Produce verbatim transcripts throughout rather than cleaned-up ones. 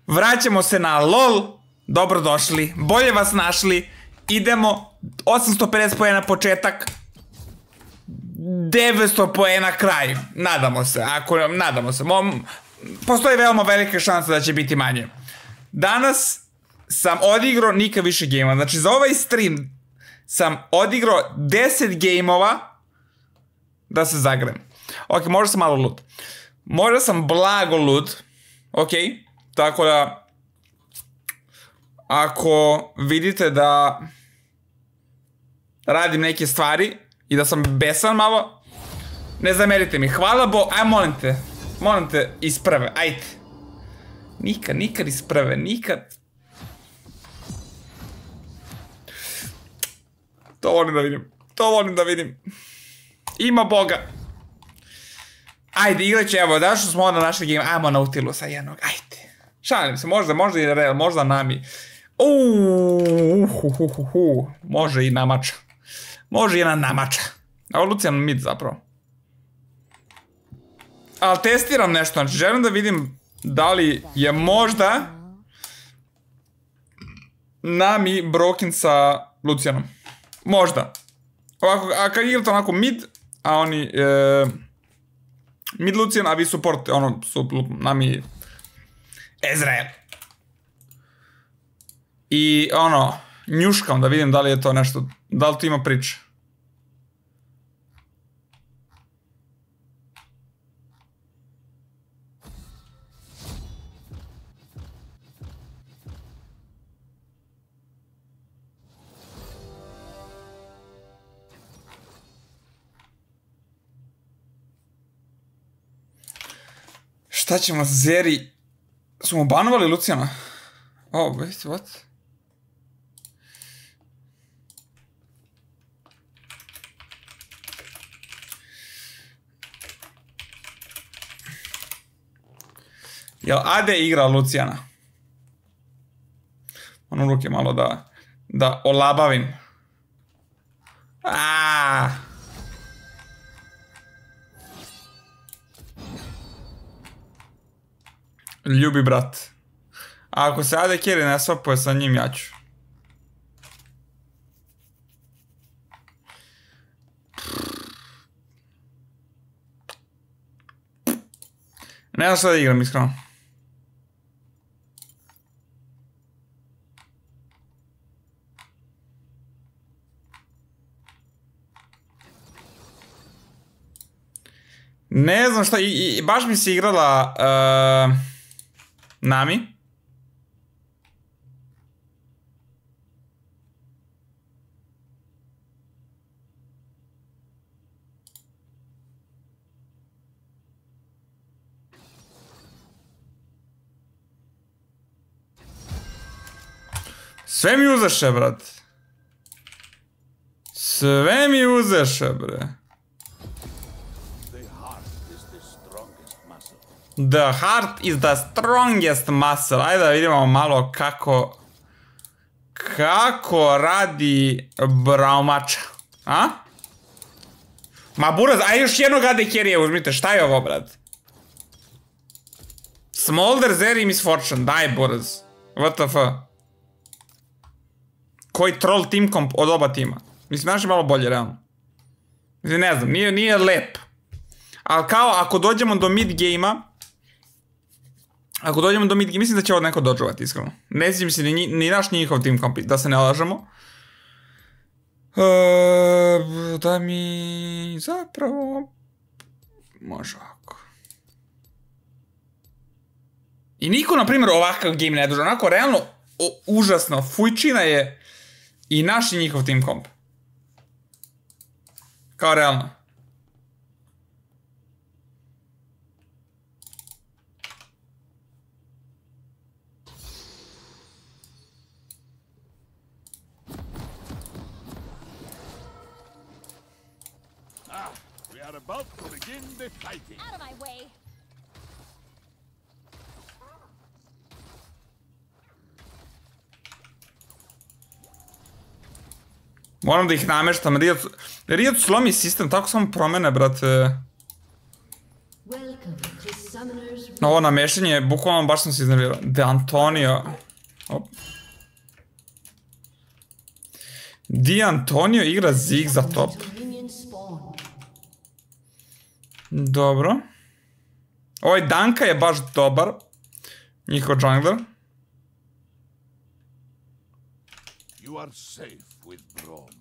Vraćamo se na LOL. Dobrodošli, bolje vas našli. Idemo, osamsto pedeset poena početak, devetsto poena kraj. Nadamo se, ako, nadamo se. Postoji veoma velika šansa da će biti manje. Danas sam odigrao nikad više gejmova. Znači za ovaj stream sam odigrao deset gejmova da se zagrem. Ok, možda sam malo lud. Možda sam blago lud. Ok, tako da ako vidite da radim neke stvari i da sam besan malo, ne zamerite mi. Hvala Bo... Aj, molim te. Molim te, iz prve. Ajde. Nikad, nikad iz prve. Nikad. To volim da vidim. To volim da vidim. Ima Boga. Ajde, igraće, evo, da što smo onda našli game. Ajmo na Utilusa jednog. Ajde. Šalim se, možda, možda i Real, možda Nami. Uuuu, može i namača. Može i jedna namača. Ovo Lucian mid zapravo. Ali testiram nešto, znači želim da vidim da li je možda Nami broken sa Lucianom. Možda. Ovako, a kad igrate onako mid, a oni e, mid Lucian, a vi support, ono, su Nami Ezreal. I ono, njuškam da vidim da li je to nešto, da li to ima priča. Šta ćemo, Zeri? Smo banovali Luciana? Oh, wait, what? Jel Ade igra Luciana? Ono ruke malo da... Da olabavim. Aaaa! Ljubi brat. A ako se Ade Carry ne swapuje sa njim, ja ću. Ne znam šta da igram, iskreno. Ne znam šta, i, i baš mi se igrala uh, Nami. Sve mi uzeše, brat. Sve mi uzeše, bre. The heart is the strongest muscle. Ajde da vidimo malo kako... Kako radi Braumača. A? Ma buraz, aj još jednog A D carry uzmite. Šta je ovo, brat? Smolder, Zeri i Misfortune. Daj, buraz. W T F. Koji troll team comp od oba tima. Mislim, naš je malo bolje, realno. Mislim, ne znam, nije, nije lep. Ali kao, ako dođemo do mid game-a, ako dođemo do mid game, mislim da će ovo neko dodžovati, iskreno. Ne sjećam se ni, ni naš njihov team comp, da se ne lažemo. E, da mi zapravo... Može ovako. I niko, na primjer, ovakav game ne dođe. Onako, realno, o, užasno. Fujčina je i naš i njihov team comp. Kao realno. Ah, we are about to begin the fighting. Out of my way. Moram da ih nameštam. Riot, Riot slomi sistem, tako samo promene, brate. Welcome to Summoner Ovo namešanje, bukvalno baš sam se iznervirao. De Antonio. Op. Di Antonio igra Zig za top. Dobro. Ovaj Danka je baš dobar. Njihov jungler. You are safe with Brom.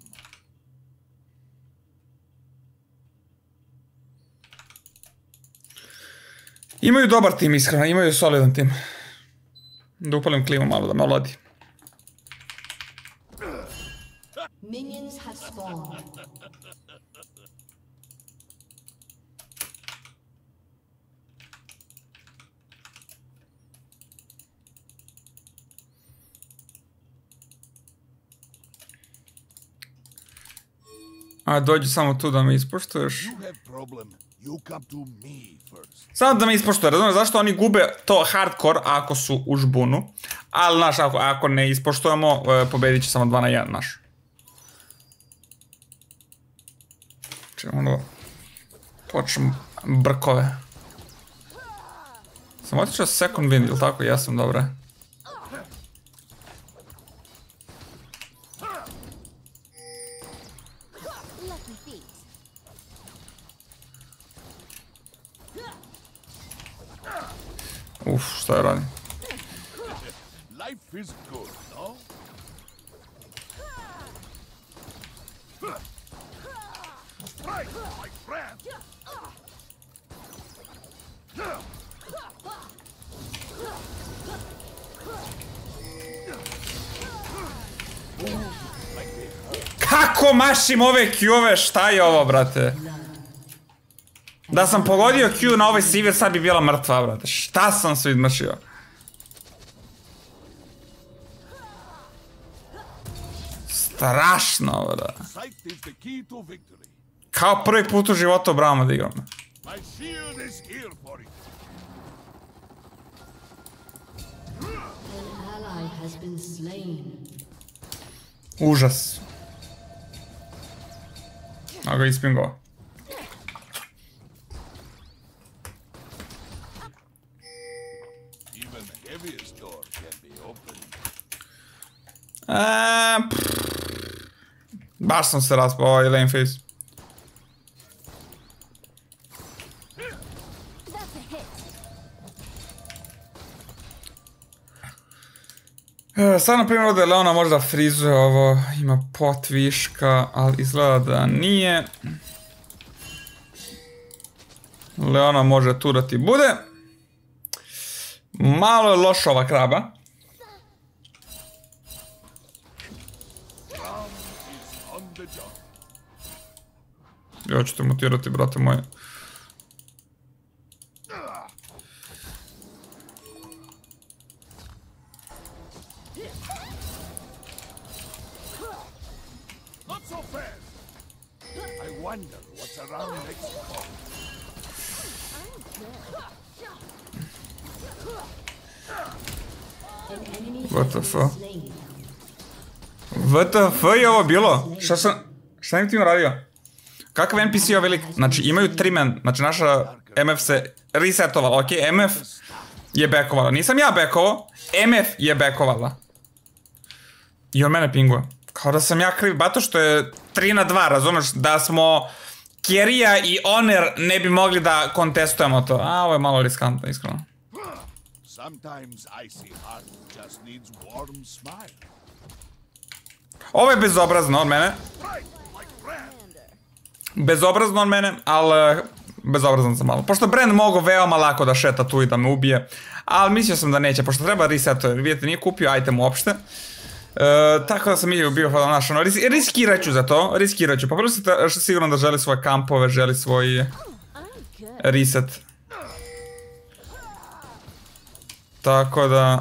Imaju dobar tim, iskreno. Imaju solidan tim. Da upalim klimu malo, da me oladi. Minions have spawned. A, dođi samo tu da me ispoštuješ. You have problem. You come to me first. Samo da me ispoštuje, razumiješ zašto oni gube to hardcore ako su u žbunu. Ali, znaš, ako, ako ne ispoštujemo, pobedit će samo dva na jedan, znaš. Čemo da počnem brkove. Sam otišao second wind, ili tako? Jesam, dobro. Uf, šta je radim? Life is good, no? Strike, my friend. Kako mašim ove Q-ove? Šta je ovo, brate? Da sam pogodio Q na ovaj sivir, sad bi bila mrtva, brate. Šta sam se izmašio? Strašno, brate. Sight is the key to victory. Kao prvi put u životu Brahma da igram. My shield is here for you. An ally has been slain. Užas. A ga ispingo. Even the heaviest door can be opened. Eee, baš sam se raspao, ovaj lane face. E, sad na primjer ovdje Leona možda frizuje ovo, ima pot viška, ali izgleda da nije. Leona može tu da ti bude. Malo je loša ova kraba. Ja ću te mutirati, brate moje. Not so fast. I wonder what's around next corner. An enemy What has the been fuck? slain. W T F je ovo bilo? Šta sam... Šta im ti uradio? Kakav N P C je velik? Znači imaju tri men, znači naša M F se resetovala, ok? M F je backovala, nisam ja backovao, M F je backovala. I on mene pinguje. Kao da sam ja kriv, bato što je tri na dva, razumeš? Da smo Kerija i Oner ne bi mogli da kontestujemo to. A, ovo je malo riskantno, iskreno. Sometimes icy heart just needs warm smile. Ovo je bezobrazno od mene. Right, my friend. Bezobrazno od mene, ali bezobrazan sam malo. Pošto Brand mogu veoma lako da šeta tu i da me ubije, ali mislio sam da neće, pošto treba resetu, jer vidite, nije kupio item uopšte. E, tako da sam i bio hvala naš, ono, ris riskirat ću za to, riskirat ću. Pa prvo sam sigurno da želi svoje kampove, želi svoj reset. Tako da...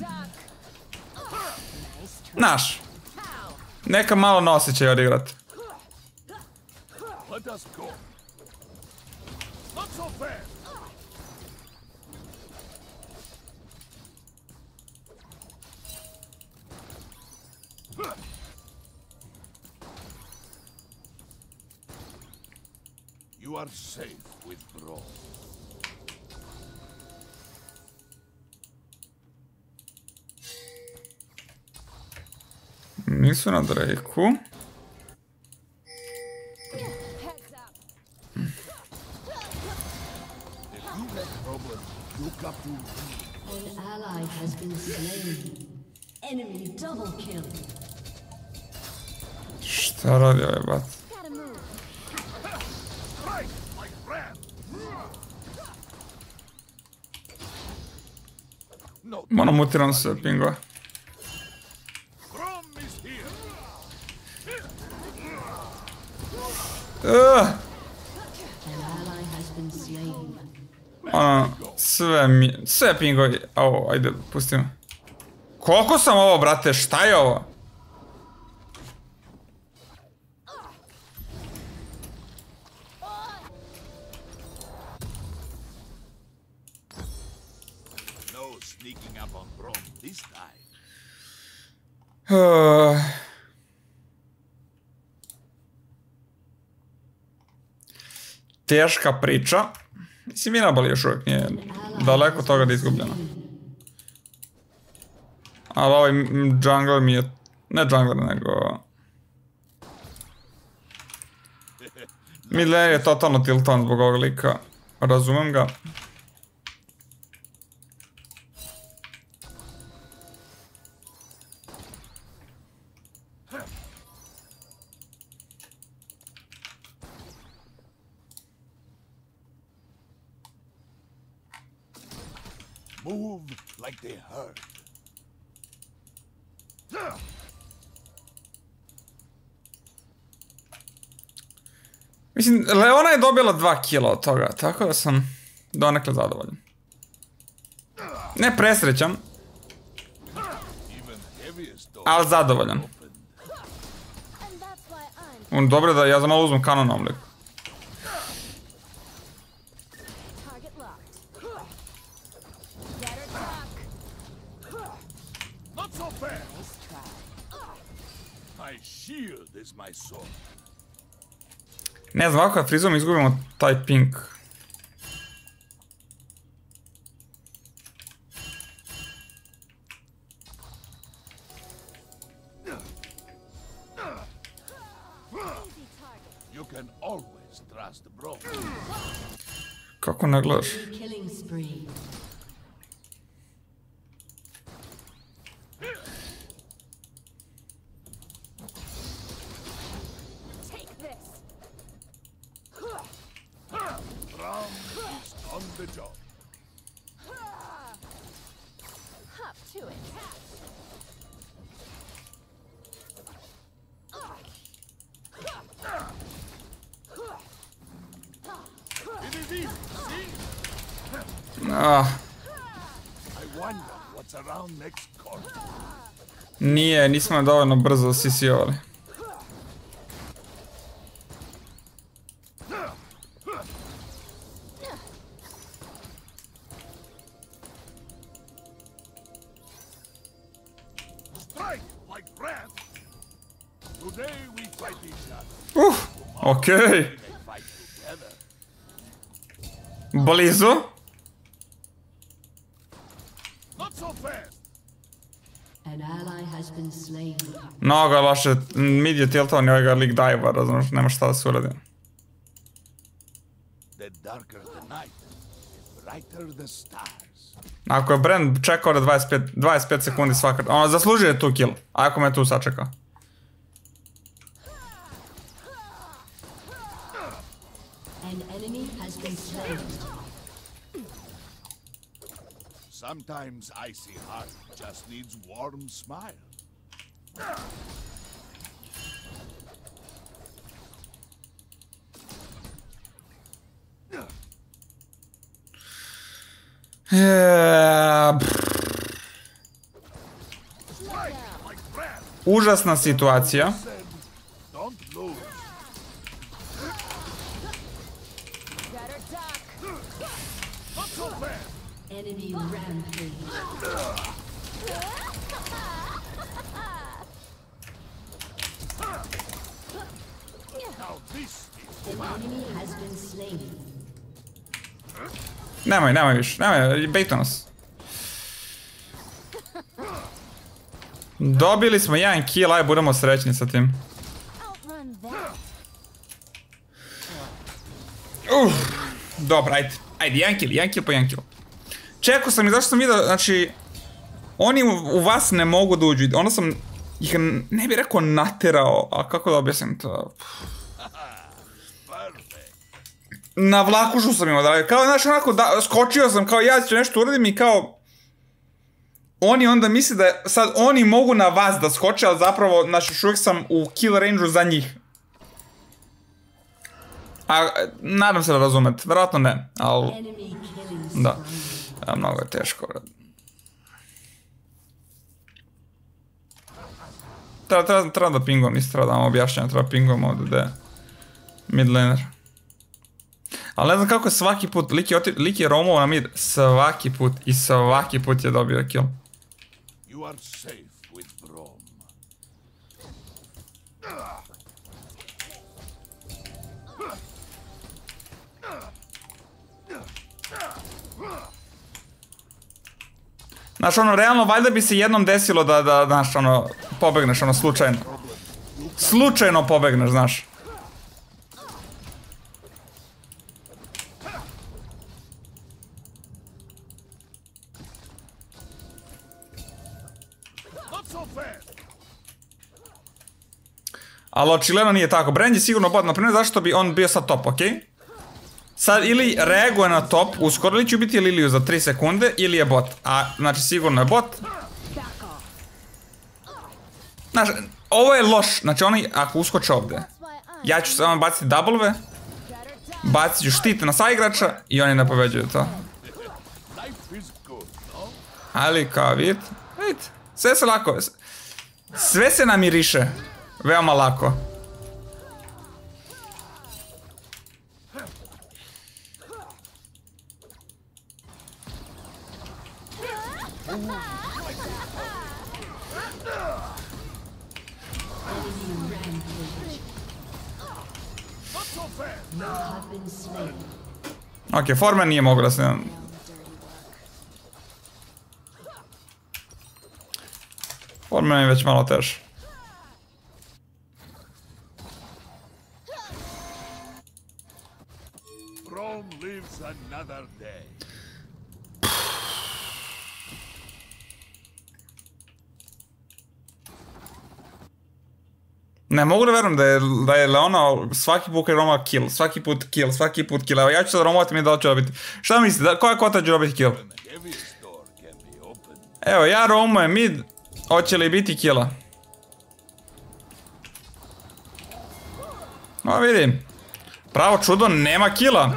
Naš. Neka malo na osjećaj odigrat. Let us go. Not so fast. You are safe with Bro. Nisu na Drake-u. An ally has been slain. Enemy double kill. Šta radi ovaj bat? Moram mutiram sve pingova. Uh. Ono, sve mi... Sve pingovi... Ovo, ajde, pustimo. Koliko sam ovo, brate, šta je ovo? Uh. Teška priča. Mislim, Mirabal još uvijek nije daleko toga da je izgubljeno. Ali ovaj jungler mi je... Ne jungler, nego... Mid lane je totalno tiltan zbog ovog lika. Razumem ga. Move like they hurt. Mislim, Leona je dobila dva kila od toga, tako da sam donekle zadovoljan. Ne presrećan, ali zadovoljan. On dobro da ja za malo uzmem kanon na liku. Ne znam, ako je frizom izgubimo taj pink. Kako ne gledaš? Ah. Nije, nismo dovoljno brzo sisijovali. Uh, okej. Blizu. Mnogo je loše, mid je tiltovan i ovaj ga lik dive, razumiješ, nema šta da se uradi. Ako je Brand čekao da dvadeset pet sekundi svaka, ono zaslužuje tu kill, ako me tu sačekao. Sometimes icy heart just needs warm smile. Yeah. Užasna situacija. Enemy rampage. An enemy has been slain. Nemoj, nemoj više, nemoj, bejto nas. Dobili smo jedan kill, aj budemo srećni sa tim. Uff, dobro, ajde. Ajde, jedan kill, jedan kill po jedan kill. Čekao sam i zašto sam vidio, znači... Oni u, u vas ne mogu da uđu, onda sam ih ne bih rekao naterao, a kako da objasnim to? Na vlakušu sam im odradio, kao znaš onako, da, skočio sam, kao ja ću nešto uradim i kao... Oni onda misle da sad oni mogu na vas da skoče, ali zapravo, znači još uvijek sam u kill range-u za njih. A, nadam se da razumete, vjerojatno ne, ali... Da, ja, mnogo je teško. Treba, treba, treba da pingom, isto treba da vam objašnjam, treba pingom ovdje gdje je mid laner. Ali ne znam kako je svaki put, lik je, lik je romovao na mid svaki put i svaki put je dobio kill. You are safe with Brom. Znaš, ono, realno, valjda bi se jednom desilo da, da, znaš, ono, pobegneš, ono, slučajno. Slučajno pobegneš, znaš. Ali očigledno nije tako. Brand je sigurno bot, naprimjer, zašto bi on bio sad top, okej? Okay? Sad ili reaguje na top, uskoro ili ću biti Liliju za tri sekunde, ili je bot. A, znači, sigurno je bot. Znaš, ovo je loš. Znači, oni, ako uskoče ovdje, ja ću samo baciti double-ve, bacit ću štit na saigrača i oni ne pobeđuju to. Ali, kao, vidite, vidite, sve se lako, sve se namiriše. Veoma lako. Ok, Foreman nije mogu da se... Foreman je već malo teže. Brom lives another day. Ne mogu da verujem da je, da je Leona svaki put kad Roma kill, svaki put kill, svaki put kill. Evo ja ću sad romovati mi da li ću dobiti. Šta mislite, da, koja kota će dobiti kill? Evo ja romujem mid, hoće li biti killa? No vidim. Pravo čudo, nema killa.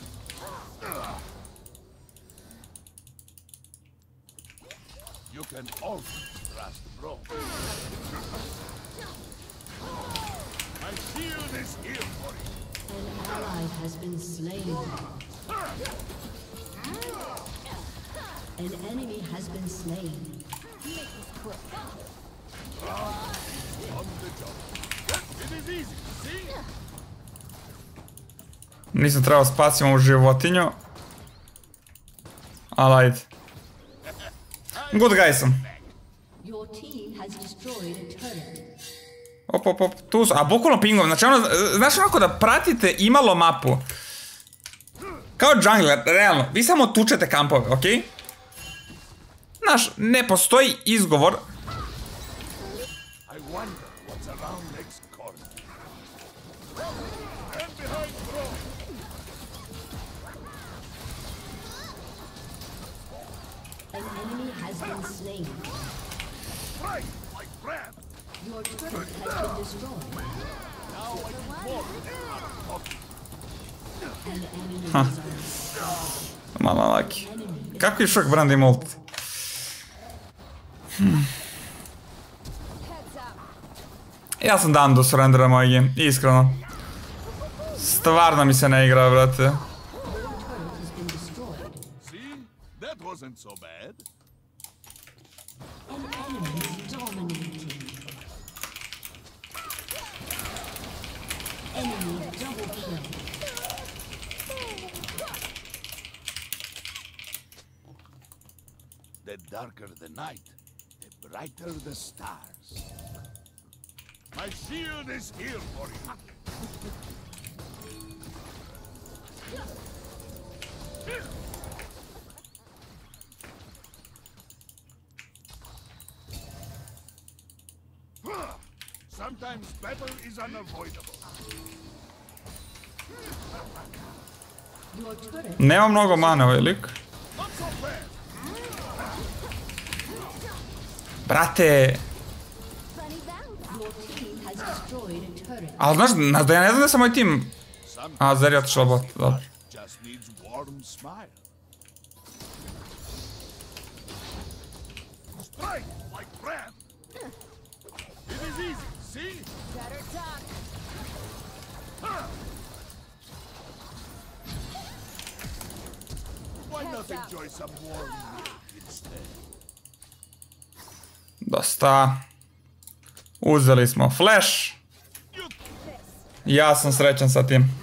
You can always trust Brom. My shield is here for you. An ally has been slain. An enemy has been slain. On the job. It is easy, see? Nisam trebao spasiti ovu životinju. Ali ajde. Good guy sam. Your team has destroyed a turret. Op, op, op, tu su, a bukvalno pingom, znači ono, znaš onako da pratite imalo mapu. Kao jungler, realno, vi samo tučete kampove, okej? Okay? Znaš, ne postoji izgovor. I wonder what's around next corner. And behind Brom. An enemy has been slain. Right, like Bram. Your turret has been destroyed. Now I can more talking. An enemy is on. Malo laki. Kako je šok Brand ima ult? Hmm. Ja sam dan do surrendera moj game, iskreno. Stvarno mi se ne igra, brate. Your turret has been destroyed. See? That wasn't so bad. An enemy is dominating. Enemy double kill. The darker the night, the brighter the stars. My shield is here for you. Sometimes battle is unavoidable. Your turret Nema mnogo mana ovaj lik. Not so fast. Brate. your team has destroyed a turret. Ali znaš, znaš da ja ne znam da sam moj tim... A, Zeri je otišla bot, dobro. Just needs warm smile. Strike like Bran. It is easy, see? Better talk. Why not enjoy some warm milk instead? Dosta. Uzeli smo flash. Ja sam srećan sa tim.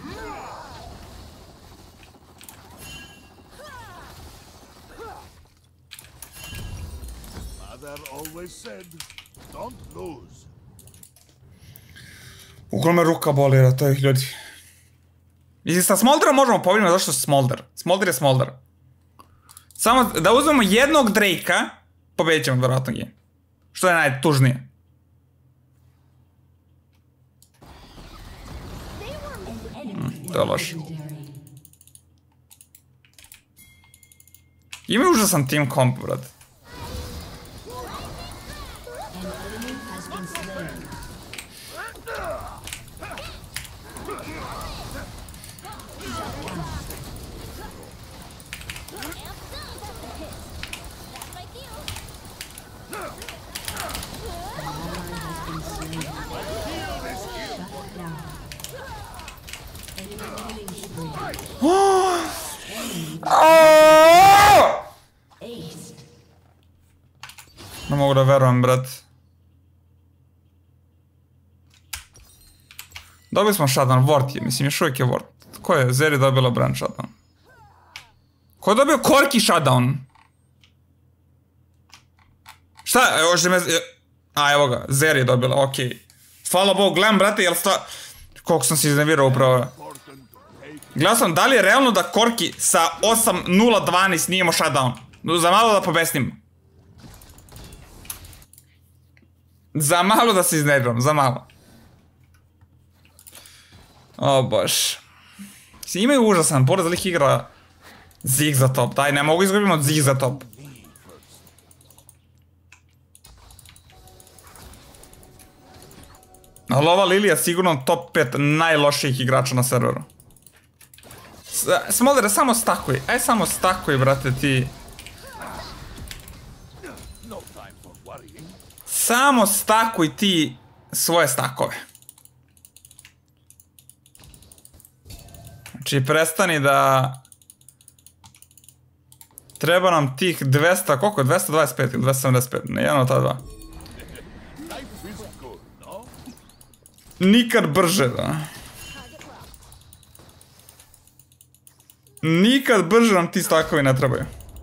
Mother always said, don't lose. Uglavnom me ruka bolira, to ih ljudi. Mislim, sa Smolderom možemo pobjediti, zašto Smolder? Smolder je Smolder. Samo da uzmemo jednog Drake-a, pobjedit ćemo vjerojatno game. Što je najtužnije. Mm, to je loše. Ima je užasan team comp, brad. Ne mogu da verujem, brat. Dobili smo shutdown, Ward je, mislim još uvijek je Ward. Ko je? Zeri dobila brand shutdown. Ko je dobio Korki shutdown? Šta? Još me... A, evo ga, Zeri je dobila, okej. Hvala Bogu, gledam, brate, jel sta... Koliko sam se iznervirao upravo. Gledao sam, da li je realno da Korki sa osam nula dvanaest nije imao shutdown? Za malo da pobesnim. Za malo da se iznerviram, za malo. O bož. Imaju užasan poraz, lik igra Zig za top, daj, ne mogu izgubiti od Zig za top. Ali ova Lilija je sigurno top pet najlošijih igrača na serveru. Smolder, samo stakuj, aj samo stakuj, brate, ti. Samo stakuj ti svoje stakove. Znači, prestani da... Treba nam tih dvesta, koliko? dvesta dvadeset pet ili dvesta sedamdeset pet, ne, jedan od ta dva. Nikad brže, da. Nikad brže nam ti stakovi ne trebaju.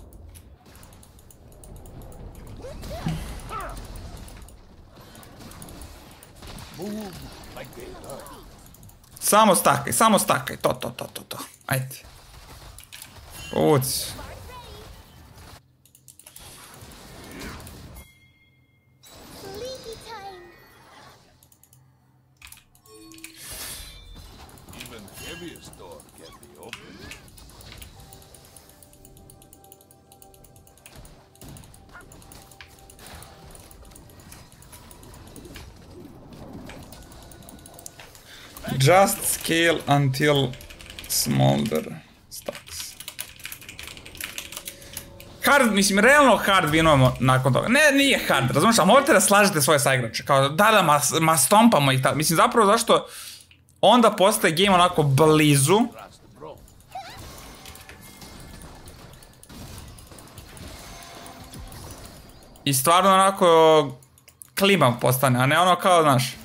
Samo stakaj, samo stakaj, to, to, to, to, to. Ajde. Povuci. Just scale until Smolder stacks. Hard, mislim, realno hard winujemo nakon toga. Ne, nije hard, razumiješ, ali morate da slažete svoje saigrače. Kao, da, da, ma, ma stompamo i tako. Mislim, zapravo zašto onda postaje game onako blizu. I stvarno onako klima postane, a ne ono kao, znaš.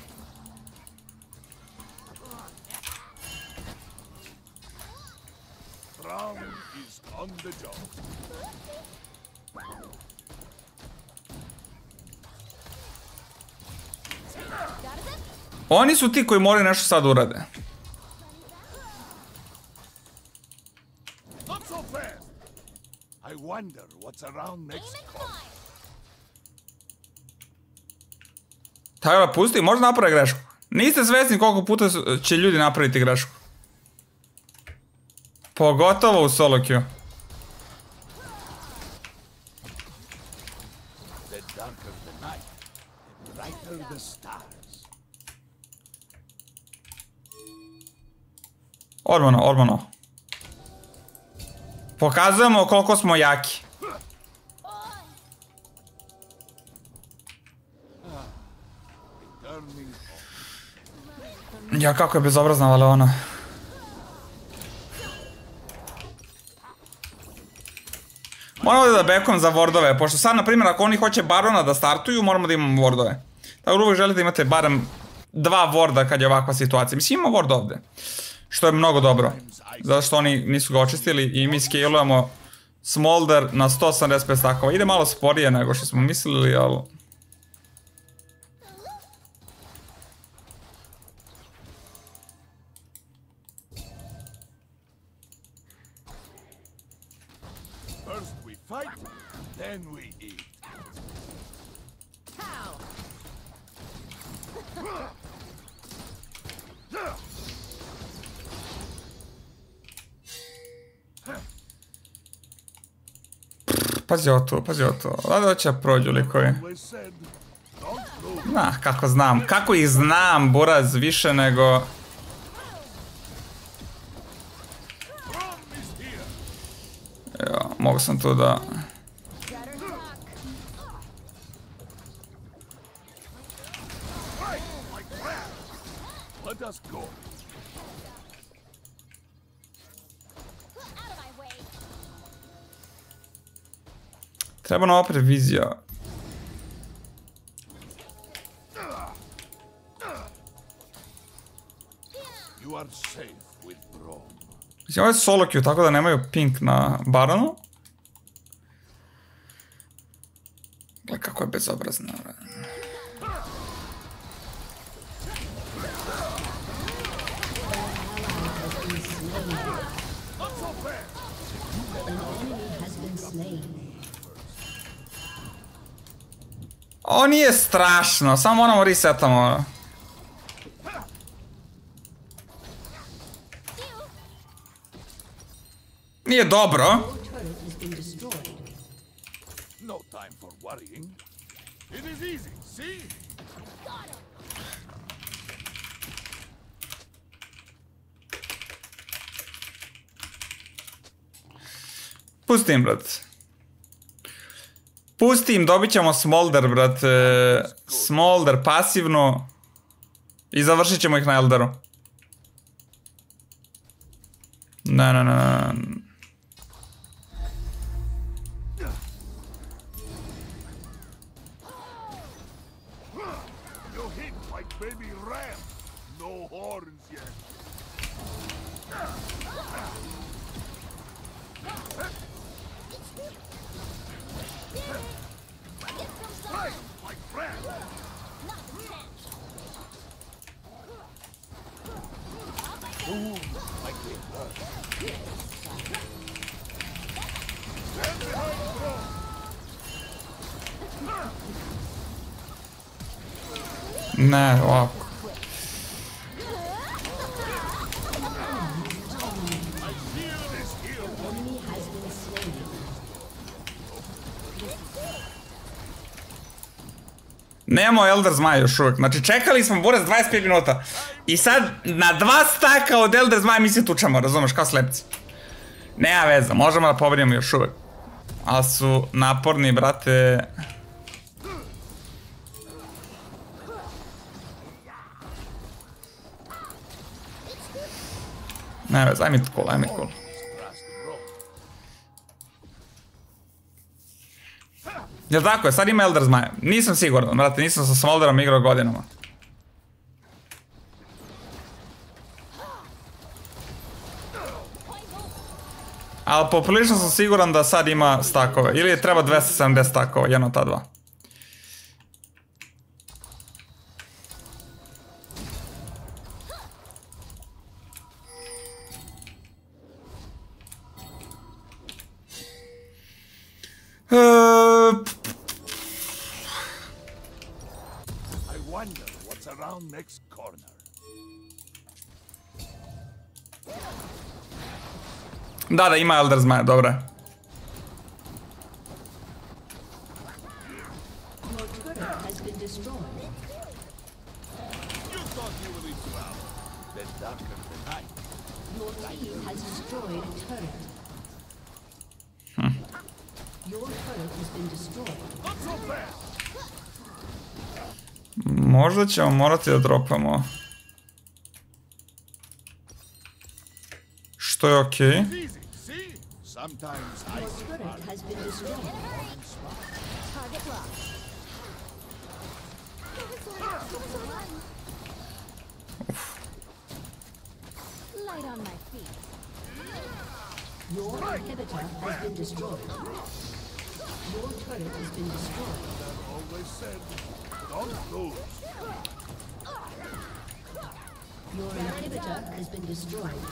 Oni su ti koji moraju nešto sad urade. Not so fast. I wonder what's around next corner. Tako da pusti, možda napravi grešku. Niste svesni koliko puta će ljudi napraviti grešku. Pogotovo u solo queue. The darker the night, the brighter the stars. Ormano, Ormano. Pokazujemo koliko smo jaki. Turning Ja, kako je bezobrazna Valeona. Moramo da backujem za wardove, pošto sad, na primjer, ako oni hoće barona da startuju, moramo da imamo wardove. Tako da uvijek želite da imate barem dva warda kad je ovakva situacija. Mislim, ima ward ovde. Što je mnogo dobro. Zato što oni nisu ga očistili i mi scalujemo Smolder na sto osamdeset pet stakova. Ide malo sporije nego što smo mislili, ali... First we fight, then we eat. Pazi ovo to, pazi ovo to. Da će prođu likovi. Always said, don't move. Na, kako znam. Kako ih znam, buraz, više nego... Rom is here. Evo, mogu sam tu da... Fight like that. Let us go. Treba nam opet vizija. You are safe with Brom. Mislim, ovo je solo queue, tako da nemaju pink na baronu. Gle, kako je bezobrazno. Ovo nije strašno, samo moramo resetamo. Nije dobro. No time for worrying. It is easy, see? Pustim, brat. Pustim, dobit ćemo Smolder, brat. Smolder pasivno. I završit ćemo ih na Elderu. Ne, ne, ne, ne. You hit like baby ram. No horns yet. Fight like ram. Boom like they hurt. Stand behind Brom. Ne, ovako. Nemamo Elder Zmaja još uvijek. Znači čekali smo buraz dvadeset pet minuta. I sad na dva staka od Elder Zmaja mi se tučemo, razumeš, kao slepci. Nema veza, možemo da pobrinemo još uvijek. Ali su naporni, brate. Ne vez, ajme cool, ajme cool. Jel tako je, sad ima Elder Zmaja. Nisam siguran, brate, nisam sa Smolderom igrao godinama. Ali poprilično sam siguran da sad ima stakove. Ili je treba dvesta sedamdeset stakova, jedno od ta dva. wonder what's around next corner. Da, da, ima Elder Zmaja, dobro. Your turret has been destroyed. You thought you were in well. The darker the night. Your team has destroyed a turret. Your turret has been destroyed. Not so fast. Možda ćemo morati da dropamo. Što je okej. Easy, see? Sometimes I Your turret has been destroyed. Target locked. Light on my feet. Your inhibitor has been destroyed. Your turret has been destroyed. always said, don't lose. Your inhibitor has been destroyed.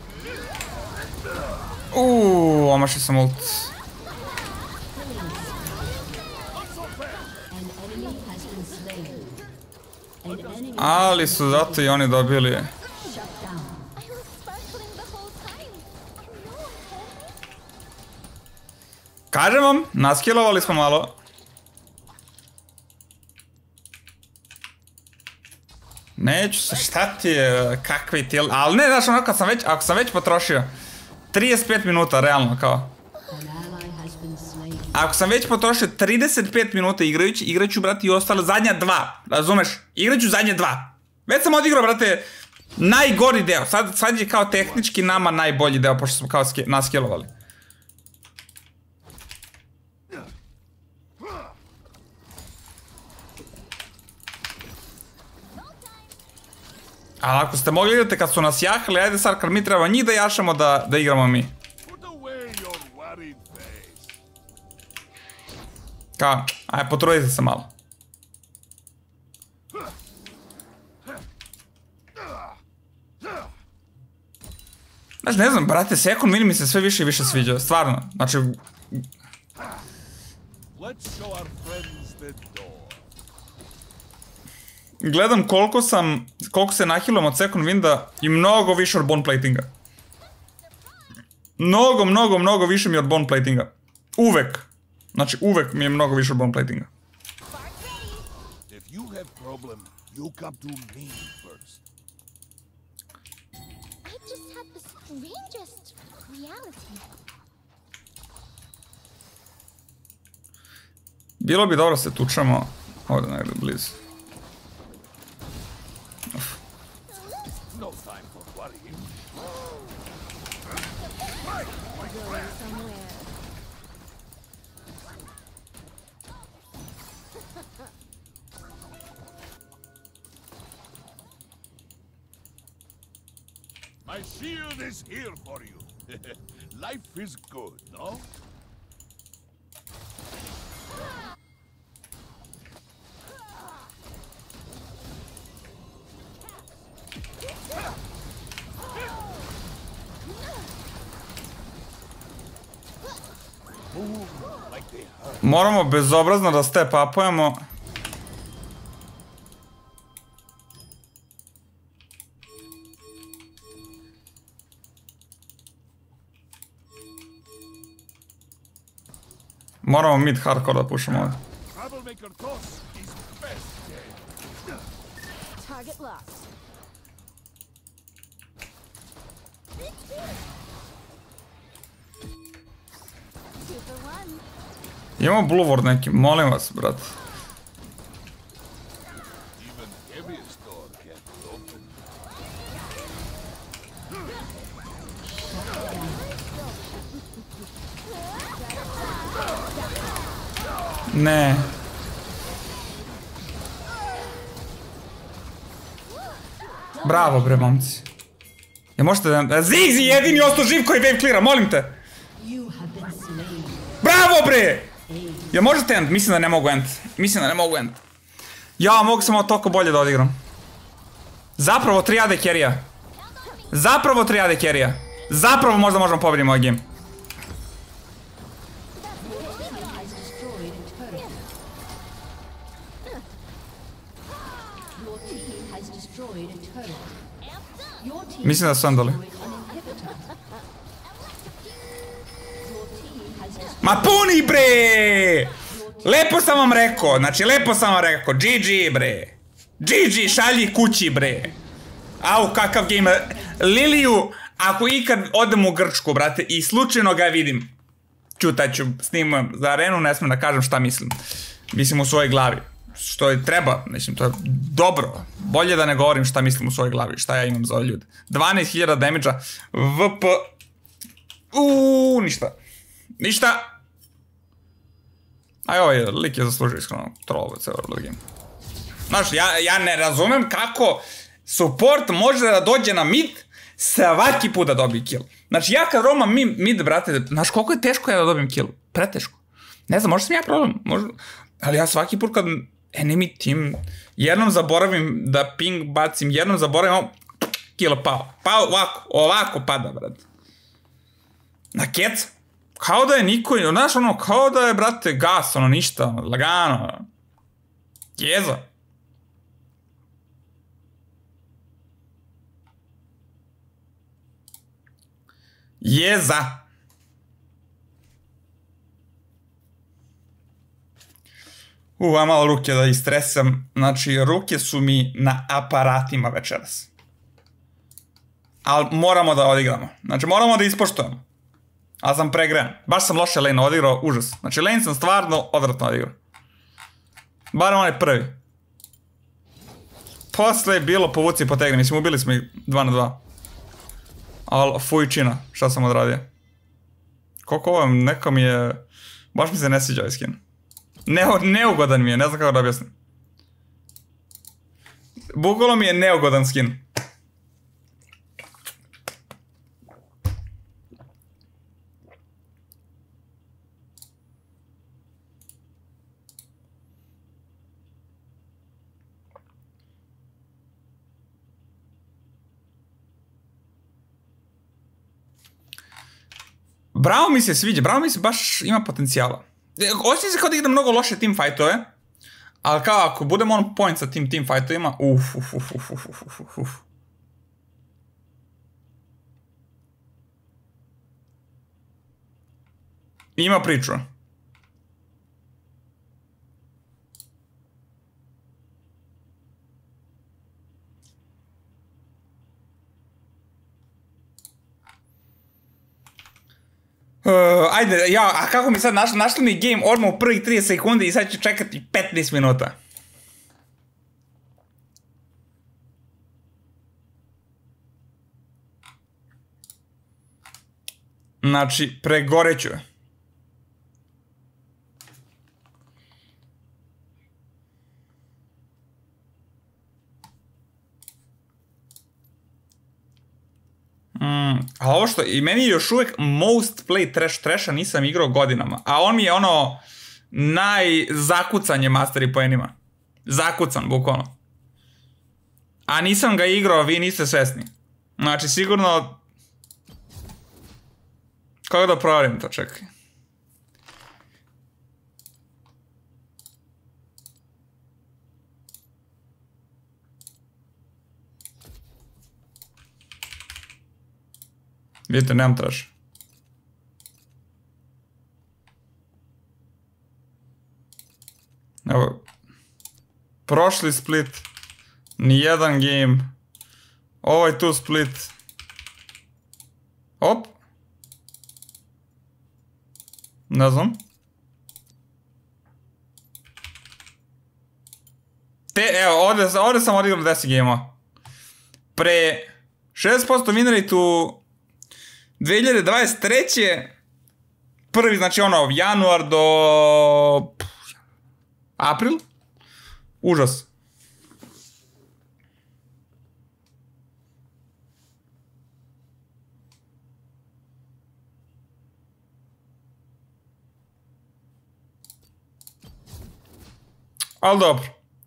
Uuu, omašio sam ult. An enemy has been slain. An enemy Ali su zato i oni dobili. shut down. I was sparkling the whole time. And no one told me. Kažem vam, naskilovali smo malo. Neću se, šta ti je, kakvi til, ali ne, znaš ono, kad sam već, ako sam već potrošio trideset pet minuta, realno, kao. An ally has been slain. Ako sam već potrošio trideset pet minuta igrajući, igraću, brate, i ostalo zadnja dva, razumeš? Igraću zadnje dva. Već sam odigrao, brate, najgori deo, sad, sad je kao tehnički nama najbolji deo, pošto smo kao ske, naskilovali. Ali ako ste mogli igrati kad su nas jahali, ajde sad kad mi treba njih da jašamo da, da igramo mi. Put away your worried face. Kao, ajde potrudite se malo. Znaš, ne znam, brate, Second Wind mi se sve više i više sviđa, stvarno. Znači, Let's show our friends the door. gledam koliko sam, koliko se nahilam od Second Winda i mnogo više od bone platinga. Mnogo, mnogo, mnogo više mi je od bone platinga. Uvek. Znači, uvek mi je mnogo više od bone platinga. If you have problem, you come to me first. I just had the strangest reality. Bilo bi dobro se tučemo ovdje negdje blizu. No time for worrying. Somewhere. My shield is here for you. Life is good, no? Move like they hurt. Moramo bezobrazno da step upujemo. Moramo mid hardcore da pušamo ovdje. Troublemaker toss is best game. Target locked. Two for one. Imamo blue ward neki, molim vas, brat. Even heaviest door can't open. Ne. Bravo bre, momci. Ja možete da... Zigzi jedini ostao živ koji wave cleara, molim te. You have been slain. Bravo bre! Ja možete end? Mislim da ne mogu end. Mislim da ne mogu end. Ja mogu samo toliko bolje da odigram. Zapravo tri A D carry-a. Zapravo tri A D carry-a. Zapravo možda možemo pobediti ovaj game. Has destroyed a turret. has destroyed a turret. Your team Mislim da su andali. destroyed an inhibitor. Your team has destroyed Ma puni bre! Lepo sam vam rekao, znači lepo sam vam rekao, G G bre. G G, šalji kući bre. Au, kakav gamer. Liliju, ako ikad odem u Grčku, brate, i slučajno ga vidim, čutaj ću, snimam za arenu, ne smijem da kažem šta mislim. Mislim u svojoj glavi. Što je treba, mislim, to je dobro. Bolje da ne govorim šta mislim u svojoj glavi, šta ja imam za ove ljude. dvanaest hiljada damage-a, V P... Uuuu, ništa. Ništa. Aj, ovaj lik je zaslužio iskreno trolove ceo game. Znaš, ja, ja ne razumem kako support može da dođe na mid svaki put da dobije kill. Znači, ja kad romam mid, brate, znaš koliko je teško ja da dobijem kill? Preteško. Ne znam, možda sam ja problem, možda... Ali ja svaki put kad enemy team jednom zaboravim da ping bacim, jednom zaboravim, kill pao. Pao, ovako, ovako pada, brate. Na kec. Kao da je niko, znaš ono, kao da je, brate, gas, ono, ništa, lagano. Jeza. Jeza. U, a malo ruke da istresam. Znači, ruke su mi na aparatima večeras. Ali moramo da odigramo. Znači, moramo da ispoštujemo. Ali sam pregrean. Baš sam loše lane odigrao, užas. Znači, lane sam stvarno odvratno odigrao. Barem onaj prvi. Posle je bilo povuci i potegni. Mislim, ubili smo ih dva na dva. Ali fujčina, šta sam odradio. Koliko ovo neko mi je... Baš mi se ne sviđa ovaj skin. Ne, neugodan mi je, ne znam kako da objasnim. Bukvalno mi je neugodan skin. Bravo mi se sviđa, Bravo mi se baš ima potencijala. Osjećam se kao da igram mnogo loše teamfightove, ali kao ako budem on point sa tim teamfightovima, uf, uf, uf, uf, uf, uf, uf, uf. Ima priču. Uh, ajde, ja, a kako mi sad našli, našli mi game odmah u prvih trideset sekundi i sad ću čekati petnaest minuta. Znači, pregoreću. Mm, a ovo što, i meni je još uvijek most play trash trasha nisam igrao godinama. A on mi je ono najzakucanje masteri poenima. Zakucan, bukvalno. A nisam ga igrao, vi niste svesni. Znači, sigurno... Kako da provarim to, čekaj. Vidite, nemam trash. Evo. Prošli split. Nijedan game. Ovaj tu split. Op. Ne znam. Te, evo, ovdje, ovdje sam odigrao deset game-a. Pre šezdeset posto win rate u dve hiljade dvadeset treće prvi, znači ono, januar do april. Užas. Ali dobro.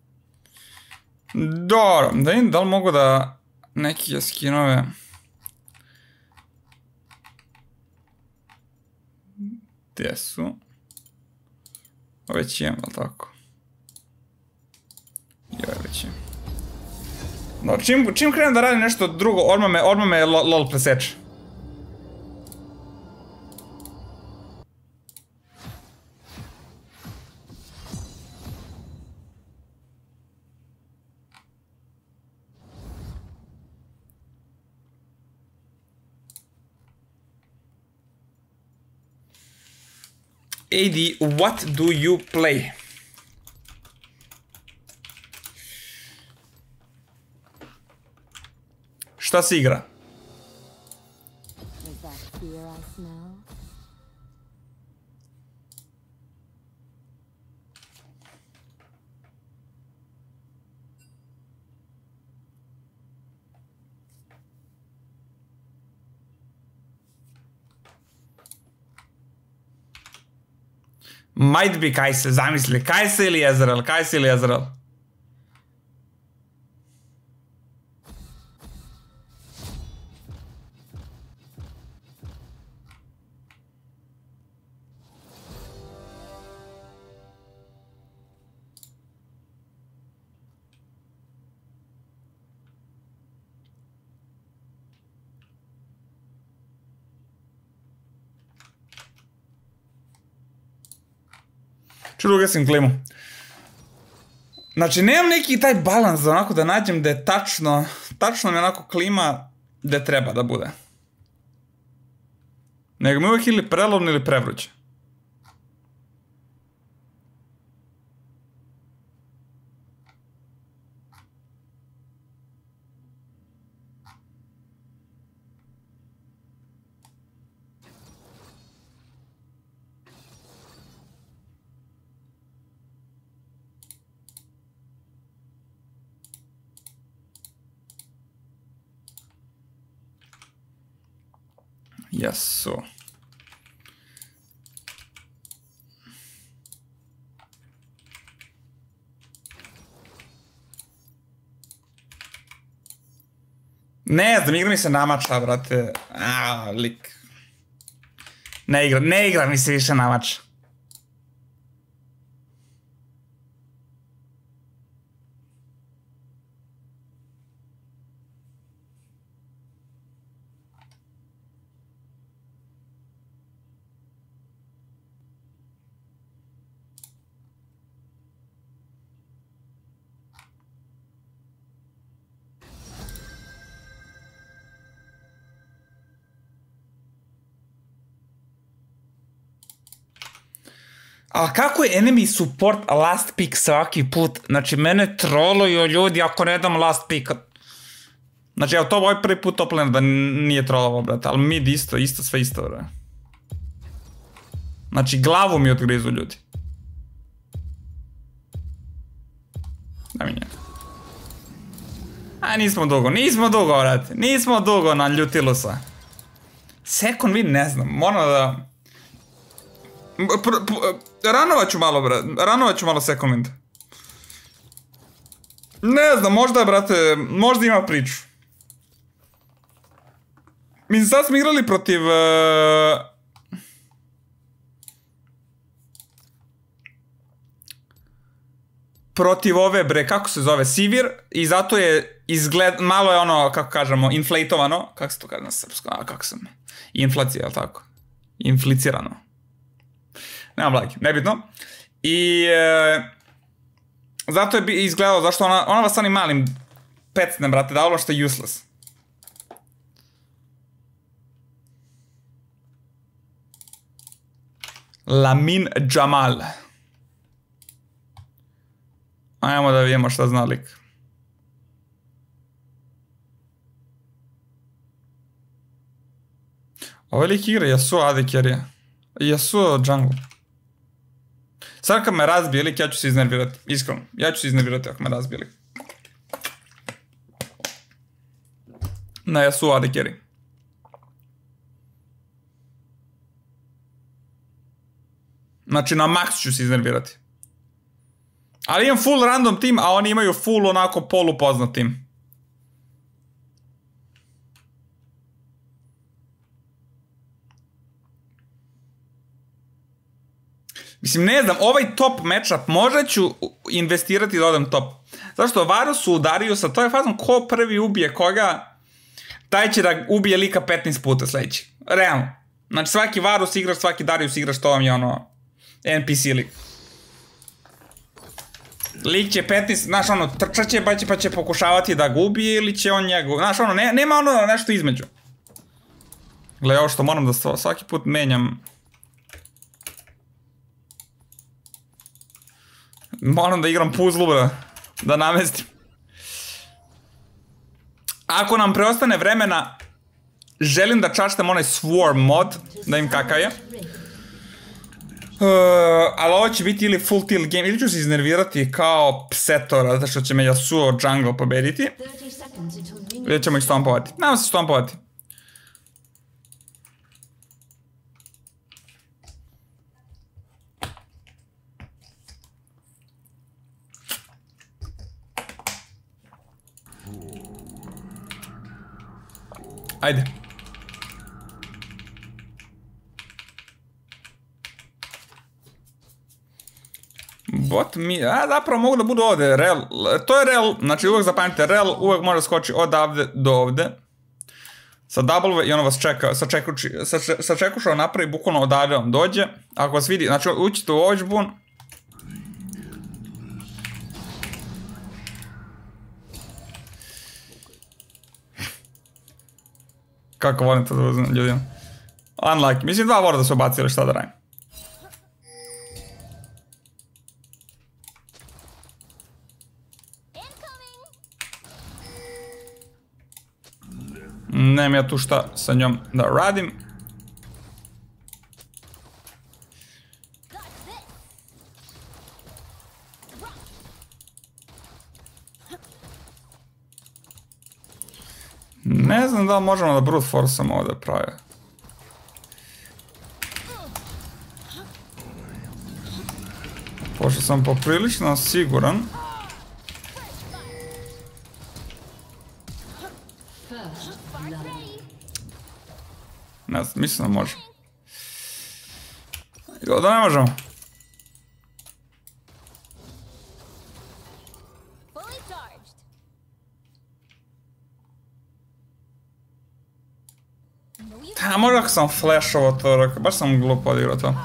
Dobro, da vidim da li mogu da neke skinove... Gdje su? Već imam, ali tako? Joj, već imam. No, čim, čim krenem da radim nešto drugo, odmah me, odmah me lo, lol preseče. A D, what do you play? Šta se igra? Is that fear I smell? Might be Kajse, zamisli, Kajse ili Ezreal, Kajse ili Ezreal. Čudu ugasim klimu. Znači, nemam neki taj balans da onako da nađem da je tačno, tačno mi onako klima gde treba da bude. Nego mi uvijek ili prelovno ili prevruće. Jesu. Ne znam, igra mi se namača, brate. Aaaa, lik. Ne igra, ne igra mi se više namača. A kako je enemy support last pick svaki put? Znači, mene troluju ljudi ako ne dam last pick. Znači, evo, to ovaj prvi put topleno da nije trolovo, brate, ali mid isto, isto, sve isto, brate. Znači, glavu mi odgrizu ljudi. Da mi njega. A, nismo dugo, nismo dugo, brate, nismo dugo na Ljutilusa. Second win, ne znam, moram da... Ranovat ću malo, brate, ranovat ću malo second wind. Ne znam, možda, brate, možda ima priču. Mislim, sad smo igrali protiv... Uh... Protiv ove, bre, kako se zove, Sivir, i zato je izgled... Malo je ono, kako kažemo, inflatovano. Kako se to kaže na srpsko? A, kako sam... Inflacija, jel tako? Inflicirano. Nema blagi, nebitno. I... E, zato je izgledalo, zašto ona, ona vas sa onim malim pecnem, brate, da ono što je useless. Lamin Jamal. Ajmo da vidimo šta zna lik. Ovaj lik igra Yasuo A D carry. Yasuo jungle. Sad kad me razbije lik, ja ću se iznervirati. Iskreno, ja ću se iznervirati ako me razbije lik. Na Yasuo A D carry. Znači na max ću se iznervirati. Ali imam full random team, a oni imaju full onako polupoznat team. Mislim, ne znam, ovaj top matchup možda ću investirati da odem top. Zašto Varusu udario sa, to je fazom ko prvi ubije koga, taj će da ubije lika petnaest puta sledeći. Realno. Znači svaki Varus igraš, svaki Darius igraš, to vam je ono N P C lik. Lik će petnaest, znaš ono, trčat će pa će, pa će pokušavati da ga ubije ili će on njega, znaš ono, ne, nema ono nešto između. Gle, ovo što moram da svaki put menjam. Moram da igram puzzle, bro. Da namestim. Ako nam preostane vremena, želim da čačtam onaj Swarm mod, da im kakav je. Uh, ali ovo će biti ili full tilt game, ili ću se iznervirati kao Psetora, zato što će me Yasuo jungle pobediti. Ili ćemo ih stompovati. Nadam se stompovati. Ajde. Bot mi, a zapravo mogu da budu ovde, rel, to je rel, znači uvek zapamtite, rel uvek može skoči od ovde do ovde. Sa W i ono vas čeka, sa čekuša napravi bukvalno odavde vam dođe. Ako vas vidi, znači ućete u ođbun. Kako volim to da uzmem ljudima. Unlucky, mislim dva vorda su obacili, šta da radim. Nemam ja tu šta sa njom da radim. Ne znam da li možemo da brute forceamo ovdje pravi. Pošto sam poprilično siguran. Ne znam, mislim da može. Ili da ne možemo? A možda ako sam flashovo to, baš sam glupo odigrao to.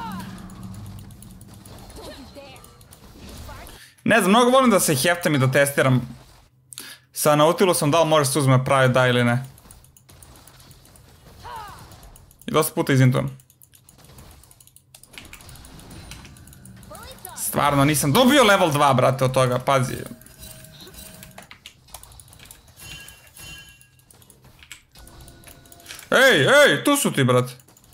Ne znam, mnogo volim da se heftam i da testiram. Sa Nautilusom da li može se uzme pravi da ili ne. I dosta puta izintujem. Stvarno nisam dobio level dva, brate, od toga, pazi. Ej, ej, tu su ti, brate.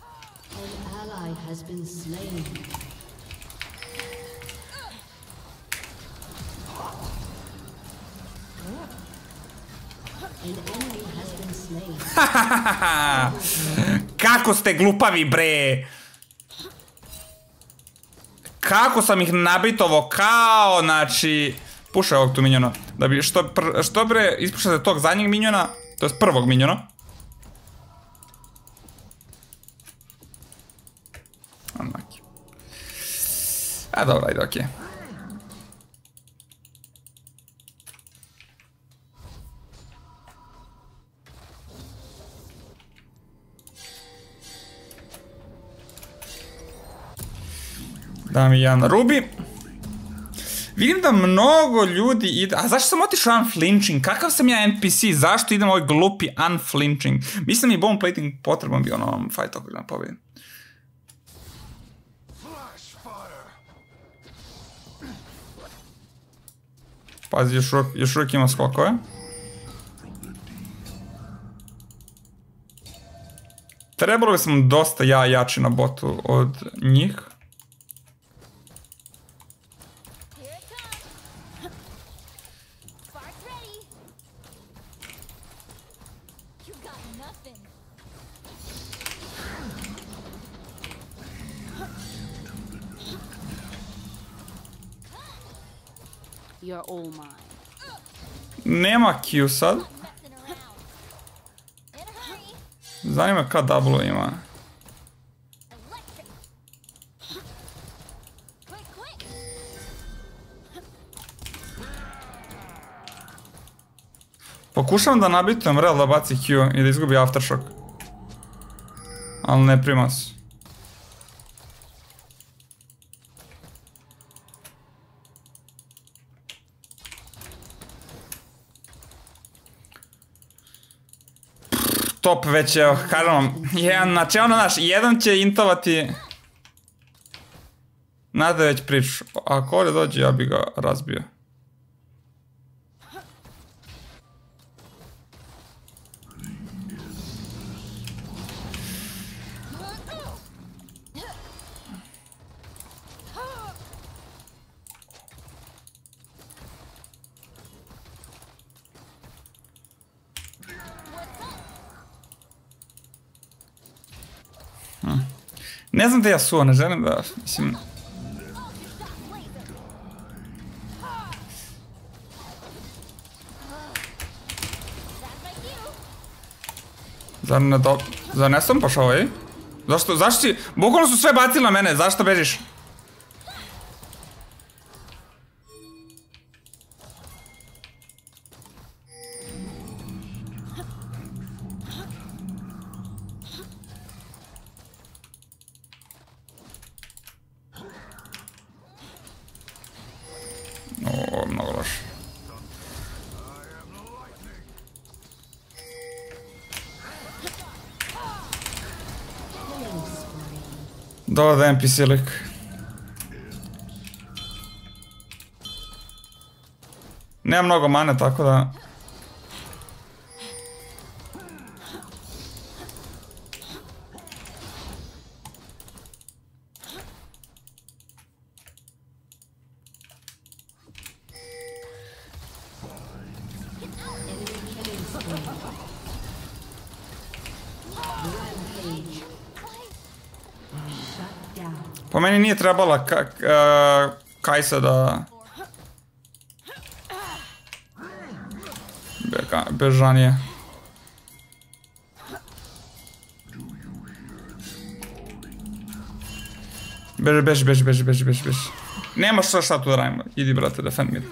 Kako ste glupavi, bre. Kako sam ih nabitovo kao, znači... Pušaj ovog tu minjona. Da bi što, pr, što bre ispušate tog zadnjeg minjona, to je prvog minjona. Unlucky. A dobro, ajde, okej. Okay. Da mi jedan Ruby. Vidim da mnogo ljudi ide... A zašto sam otišao unflinching? Kakav sam ja N P C? Zašto idem ovaj glupi unflinching? Mislim mi bone plating potreban bio na ovom fight ako ga pobedim. Pazi, još uvijek, još uvijek ima skokove. Trebalo bi sam dosta ja jači na botu od njih. Nema Q sad. Zanima kad W ima. Pokušavam da nabitujem rel da baci Q i da izgubi aftershock. Ali ne prima se. Top već, evo, kažem vam, jedan, znači ono, znaš, jedan će intovati... Nada već priču, ako ovdje dođe, ja bi ga razbio. Ne znam da ja suo, ne želim da, mislim... Zar ne do... Zar ne sam pošao, ej? Zašto, zašto si... Bukvalno su sve bacili na mene, zašto bežiš? O, mnogo loše. Dobar da N P C lik. Nema mnogo mane, tako da... Po meni nije trebala Kajsa da... Bežanije. Beži, beži, beži, beži, beži, beži, beži. Nema što šta tu da radimo. Idi, brate, defend mid.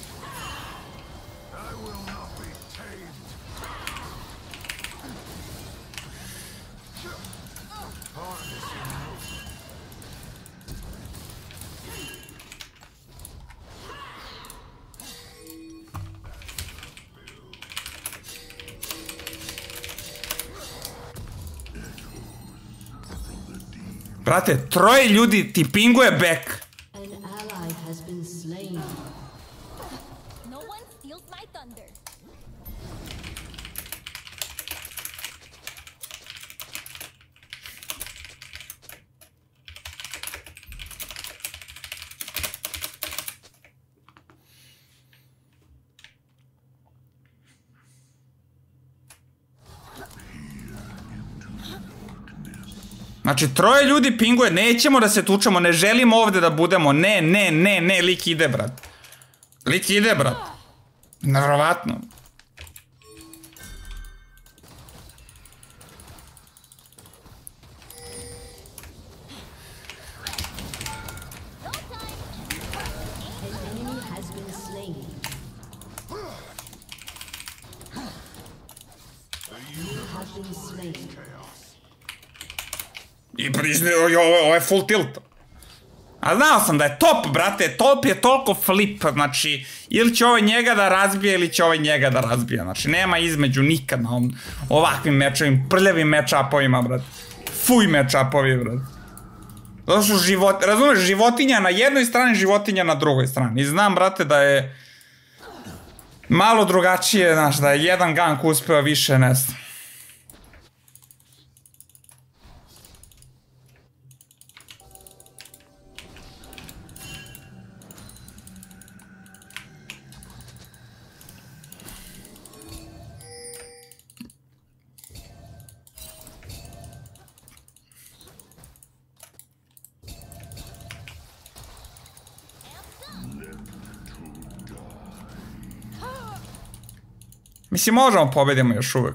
Brate, troje ljudi ti pinguje back. An ally has been slain. No one steals my thunder. Znači, troje ljudi pinguje, nećemo da se tučemo, ne želimo ovdje da budemo, ne, ne, ne, ne, lik ide, brat. Lik ide, brat. Nevjerovatno. I priznaju, ovo je full tilt. A znao sam da je top, brate, top je toliko flip, znači, ili će ovaj njega da razbije, ili će ovaj njega da razbije, znači, nema između nikad na ovakvim mečovim, prljavim matchupovima, brate. Fuj matchupovi, brate. Zato su život, razumeš, životinja na jednoj strani, životinja na drugoj strani. I znam, brate, da je malo drugačije, znaš, da je jedan gank uspeo više, ne znam. Mislim, možemo pobedimo još uvijek.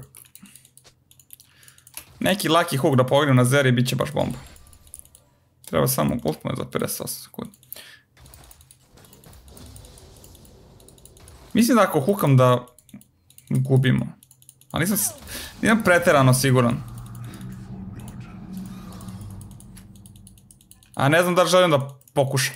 Neki lucky hook da pogledam na Zeri i bit će baš bomba. Treba samo ultimo za pedeset osam sekundi. Mislim da ako hukam da gubimo. Ali nisam, nisam preterano siguran. A ne znam da li želim da pokušam.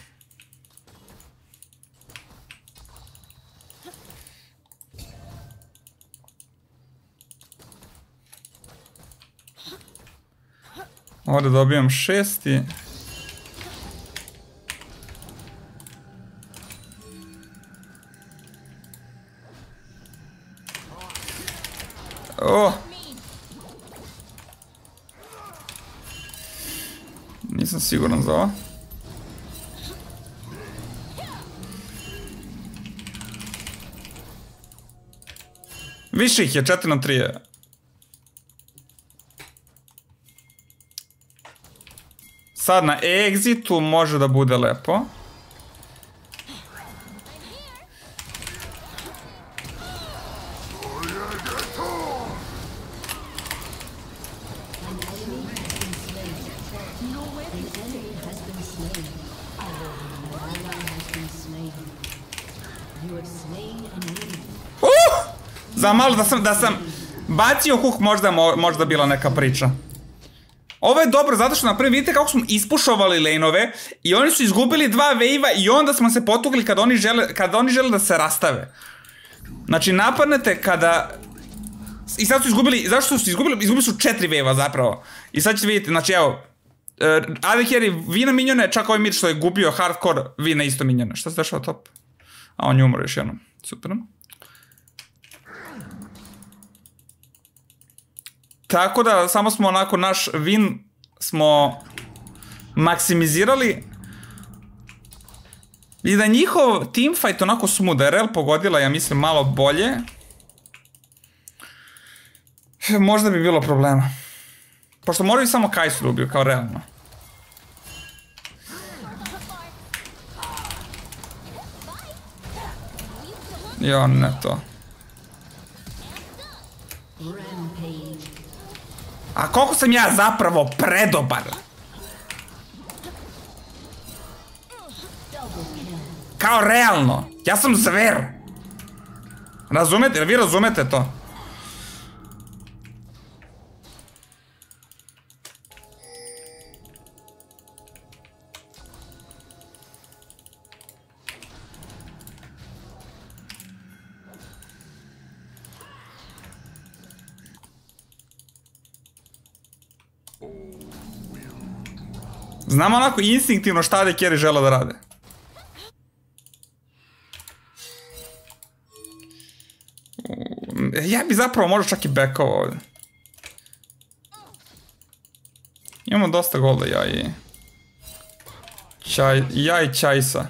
Ovdje dobijam šesti. Oh. Nisam siguran za ovo. Više ih je, četiri na tri je. Sad na exitu može da bude lepo. Za malo da sam, da sam bacio huk, možda, možda bila neka priča. Ovo je dobro zato što napravo vidite kako smo ispušovali laneove i oni su izgubili dva wave-a i onda smo se potukli kad oni žele, kad oni žele da se rastave. Znači napadnete kada... I sad su izgubili, zašto su izgubili? Izgubili su četiri wave-a zapravo. I sad ćete vidjeti, znači evo, uh, A D carry vi na minjone, čak ovaj mid što je gubio hardcore, vi na isto minjone. Šta se dešava top? A on je umro još jednom. Super. Tako da, samo smo onako naš win smo maksimizirali. I da njihov teamfight onako smooth, da je Rel pogodila, ja mislim, malo bolje. Možda bi bilo problema. Pošto moraju samo Kai'Su da ubiju, kao realno. Jo, ne to. A koliko sam ja zapravo predobar? Kao realno. Ja sam zver. Razumete? Jer vi razumete to? Znam onako instinktivno šta A D carry žele da rade. Ja bi zapravo možda čak i backao ovdje. Imamo dosta golda, ja i... Čaj, ja i Kai'Sa.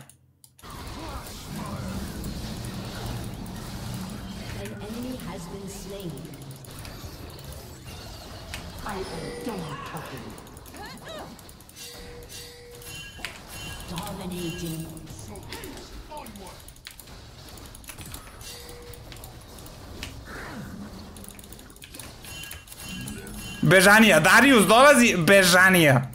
Bežanija, Darius dolazi, bežanija.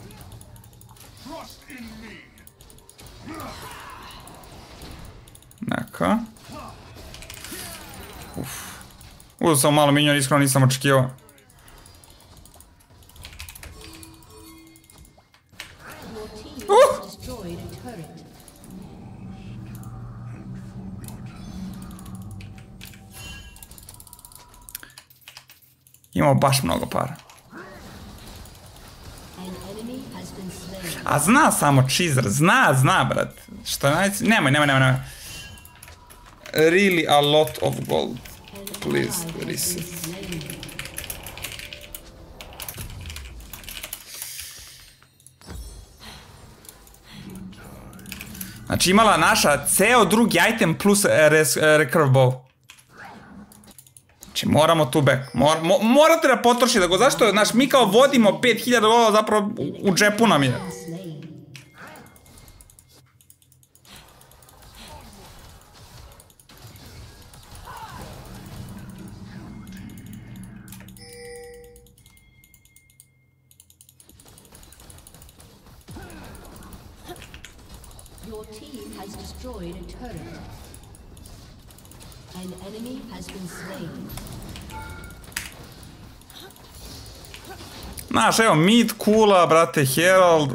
Neka. Uf. Uzeo sam malo minjon, iskreno nisam očekivao. Uh! Imamo baš mnogo para. A zna samo Cheezer, zna, zna, brat. Što je najci... Nemoj, nemoj, nemoj, nemoj. Really a lot of gold. Please, reset. Znači imala naša ceo drugi item plus recurve bow. Znači moramo tu back. Mor, mo, morate da potroši da go... Zašto? Znaš, mi kao vodimo pet hiljada golova, zapravo u, u džepu nam je. Your team has destroyed a turret. An enemy has been slain. Znaš, evo, mid, kula, brate, Herald.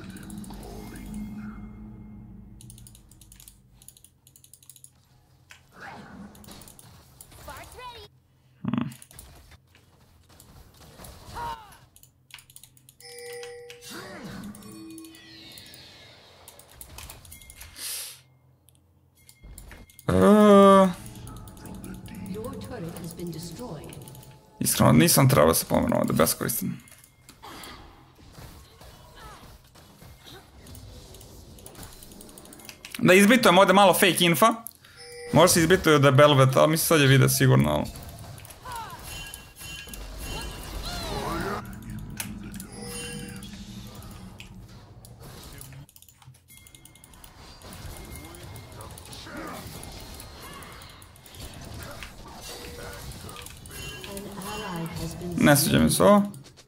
Spark's ready. Uh, Your turret has been destroyed. iskreno, nisam trebao da se pomenuo ovdje, beskoristan. Da izbitujem ovdje malo fake infa. Možda se izbituju da je Belvet, ali mislim sad je vide sigurno. Ali. An ally has been Ne sviđa mi se ovo.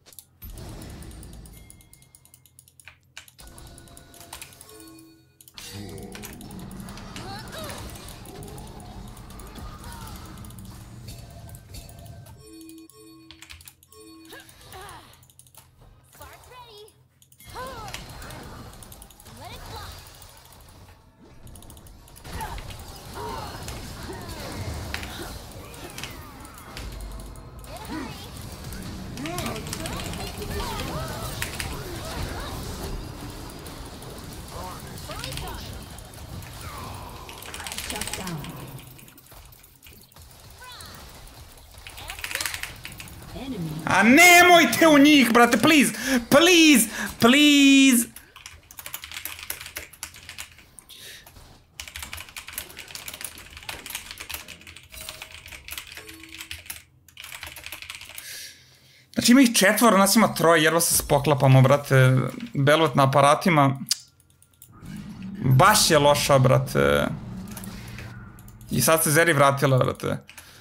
Spark's ready. Let it fly. shut down. Enemy. A nemojte u njih, brate, please! Please! Please! Znači ima ih četvoro, nas ima troje, jedva se spoklapamo, brate. Belvet na aparatima. Baš je loša, brate. I sad se Zeri vratila, brate.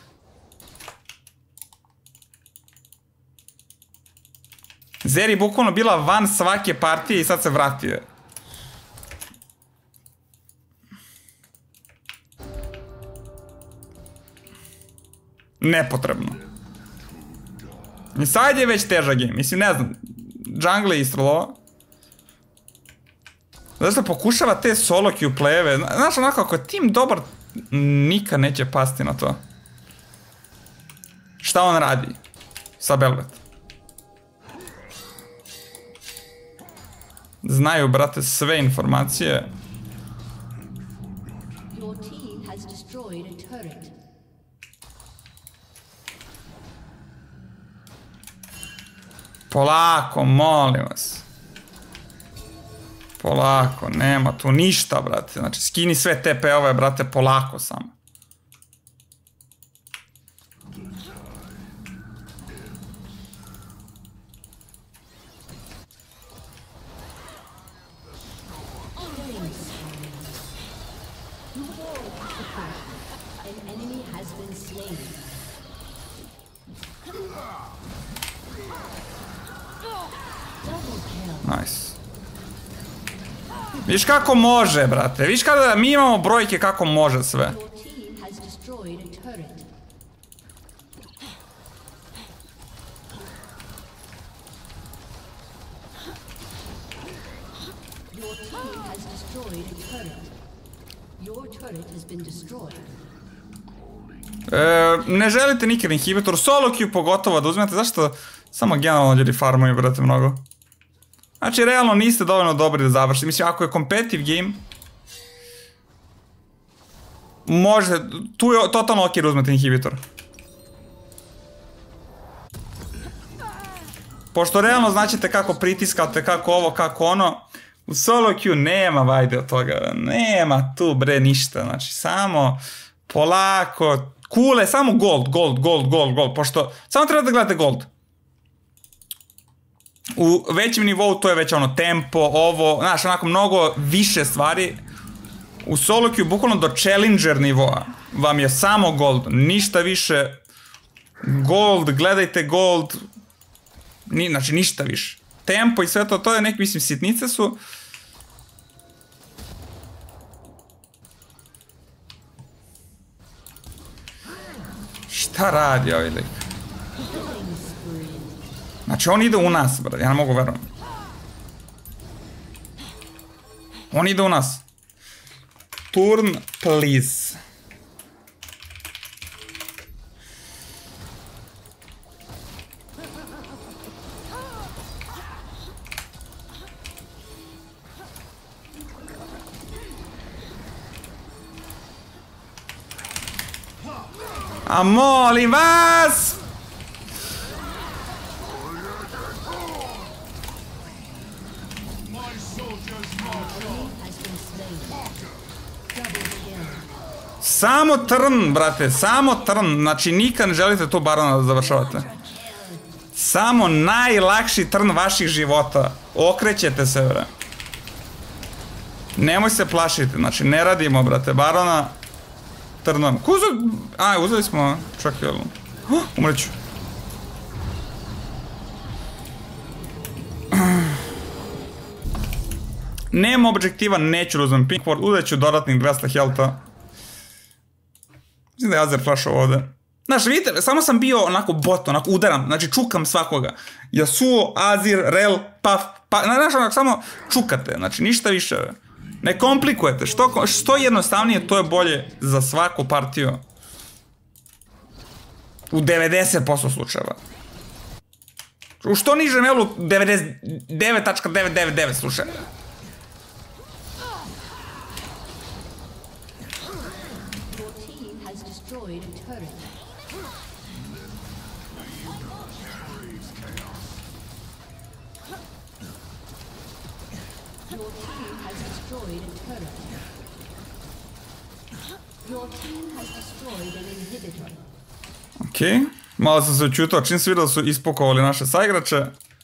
Zeri bukvalno bila van svake partije i sad se vratio. Nepotrebno. I sad je već težak game. Mislim, ne znam. Jungle je istrolo. Zato što pokušava te solo queue play-eve. Znaš, onako, ako je tim dobar, nikad neće pasti na to. Šta on radi? Sa Belvet. Znaju, brate, sve informacije. Your team has destroyed a turret. Polako, molim vas. Polako, nema tu ništa, brate. Znači, skini sve T P-ove, brate, polako samo. An enemy has been slain. Double kill. Nice. Viš kako može, brate. Viš kada mi imamo brojke kako može sve. Your team has destroyed a turret. Your team has destroyed a turret. Your turret has been destroyed. E, ne želite nikad inhibitor, solo queue pogotovo da uzmete, zašto samo generalno ljudi farmuju, brate, mnogo. Znači, realno niste dovoljno dobri da završite. Mislim, ako je competitive game, možete, tu je totalno ok da uzmete inhibitor. Pošto realno značite kako pritiskate, kako ovo, kako ono, u solo queue nema vajde od toga, nema tu bre ništa, znači samo polako, kule, samo gold, gold, gold, gold, gold, pošto samo treba da gledate gold. U većem nivou to je već ono tempo, ovo, znaš, onako mnogo više stvari. U solo queue, bukvalno do challenger nivoa, vam je samo gold, ništa više. Gold, gledajte gold, Ni, znači ništa više. Tempo i sve to, to je neki, mislim, sitnice su. Šta radi ovaj lik? Znači on ide u nas, brate, ja ne mogu verovati. On ide u nas. Turn, please. A molim vas! Samo trn, brate, samo trn. Znači, nikad ne želite to barona da završavate. Samo najlakši trn vaših života. Okrećete se, bre. Nemoj se plašiti, znači, ne radimo, brate, barona trnom. Ko uzeli? Aj, uzeli smo, čak je, oh, umreću. Nema objektiva, neću da uzmem Pinkward, uzet ću dodatnih dvesta helta. Mislim da je Azer flašao ovde. Znaš, vidite, samo sam bio onako bot, onako udaram, znači čukam svakoga. Yasuo, Azir, Rel, Puff, pa, znaš, onako samo čukate, znači ništa više. Ne komplikujete, što, što jednostavnije, to je bolje za svaku partiju. U devedeset posto slučajeva. U što nižem elu devedeset devet zarez devet devet devet slučajeva. Okej, malo sam se učutao, čim se vidio da su ispokovali naše saigrače.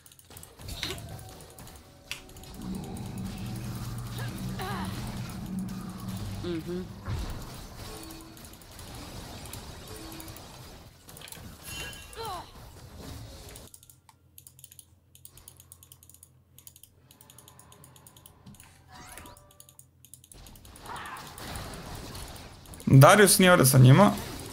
Darius nije ovdje sa njima.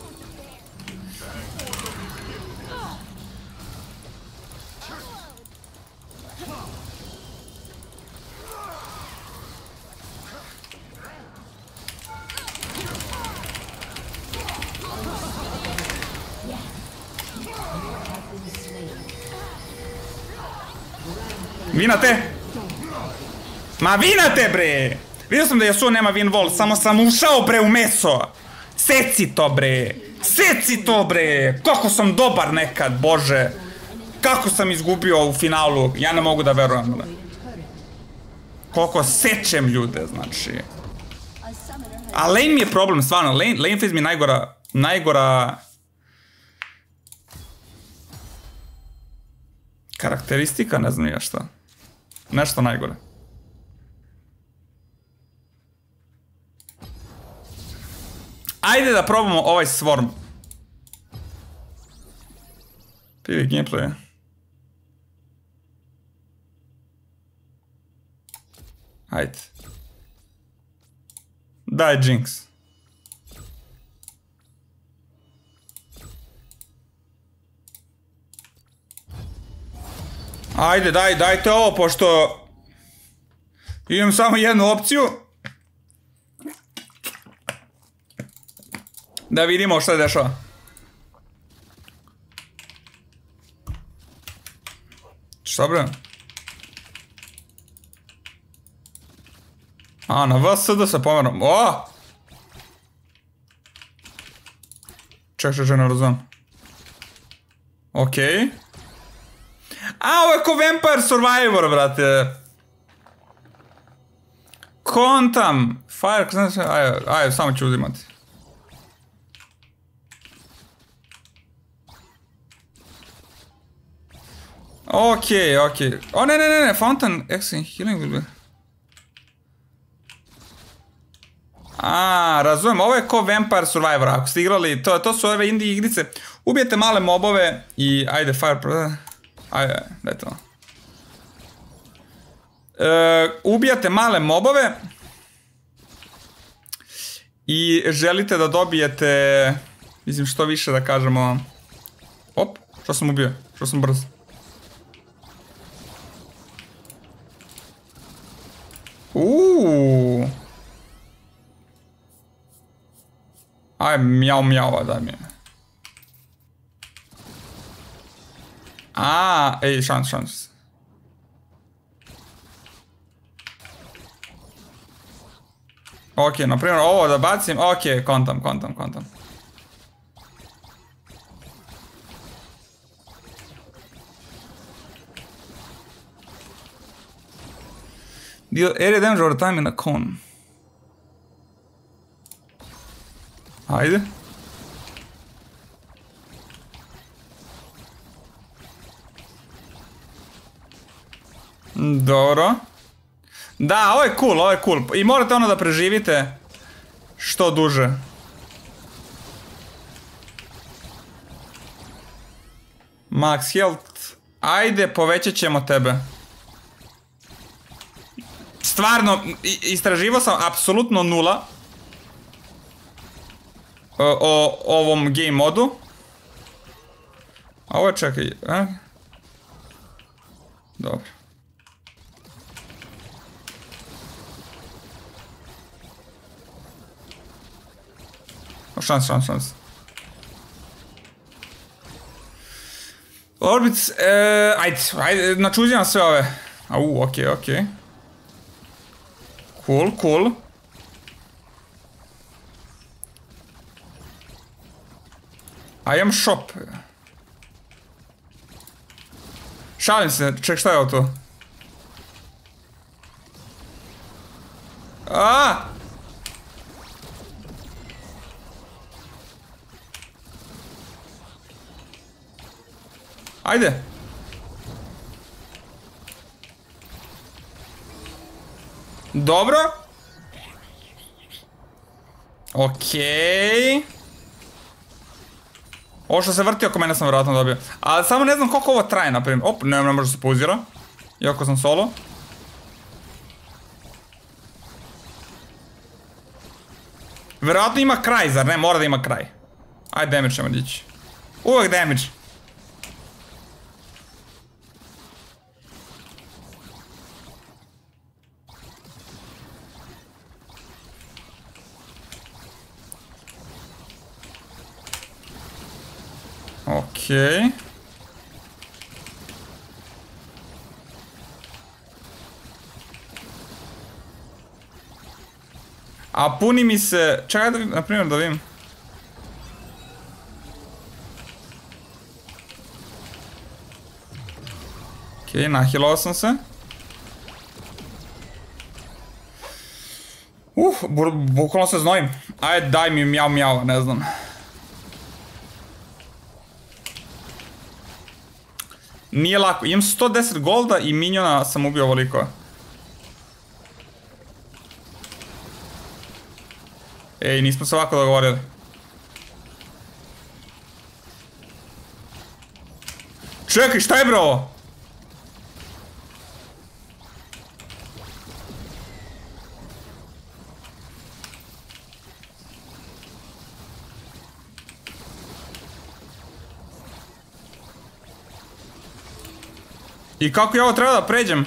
Vinate! Ma vinate, bre! Vidio sam da Yasuo nema win wall, samo sam ušao, bre, u meso! Seci to, bre! Seci to, bre! Kako sam dobar nekad, bože! Kako sam izgubio u finalu, ja ne mogu da verujem, bre. Koliko sečem ljude, znači. A lane mi je problem, stvarno, lane, lane phase mi je najgora, najgora... karakteristika, ne znam ja šta. Nešto najgore. Ajde da probamo ovaj swarm. P V gameplay. Ajde. Daj Jinx. Ajde, daj, dajte ovo, pošto imam samo jednu opciju. Da vidimo šta je dešava. Šta bre? A, na V S D se pomeram. O! Ček, ček, ček, ne razumem. Okej. A, ovo je ko Vampire Survivor, brate. Kontam. Fire, znači, ajde, ajde, samo ću uzimati. Okej, okej. O, ne, ne, ne, ne, Fountain, Exing, Healing will be... A, razumijem, ovo je ko Vampire Survivor, ako ste igrali, to, to su ove indie igrice. Ubijete male mobove i, ajde, Fire... Ajde, daj to. E, ubijate male mobove i želite da dobijete Mislim što više da kažemo... Op, što sam ubio? Što sam brz? Uuuu. Aj, mjau mjau, da mi je. A, ej, šans, šans. Ok, naprimjer ovo da bacim, ok, kontam, kontam, kontam. Deal area damage over time in a cone. Ajde. Dobro. Da, ovo je cool, ovo je cool. I morate ono da preživite što duže. Max health. Ajde, povećat ćemo tebe. Stvarno, istraživao sam apsolutno nula o, o ovom game modu. A ovo je, čekaj, a? Dobro. Šans, šans, šans. Orbits, e, ajde, ajde, načuzivam sve ove. Au, okej, okay, okej. Okay. Cool, cool. I am shop. Šalim se, ček, šta je ovo tu? Aaaa! Ajde. Dobro. Okej. Ovo što se vrti oko mene sam vjerojatno dobio. Ali samo ne znam koliko ovo traje, naprimjer. Op, ne, ne može se pauzira. Iako sam solo. Vjerojatno ima kraj, zar ne? Mora da ima kraj. Ajde, damage ćemo dići. Uvijek damage. Okej. Okay. A puni mi se... Čekaj da, na primjer, da vidim. Okej, okay, nahilao sam se. Uf, bukvalno se znojim. Ajde, daj mi mjau mjau, ne znam. Nije lako, imam sto deset golda i miniona sam ubio ovoliko. Ej, nismo se ovako dogovorili. Čekaj, šta je bro ovo? I kako ja ovo treba da pređem?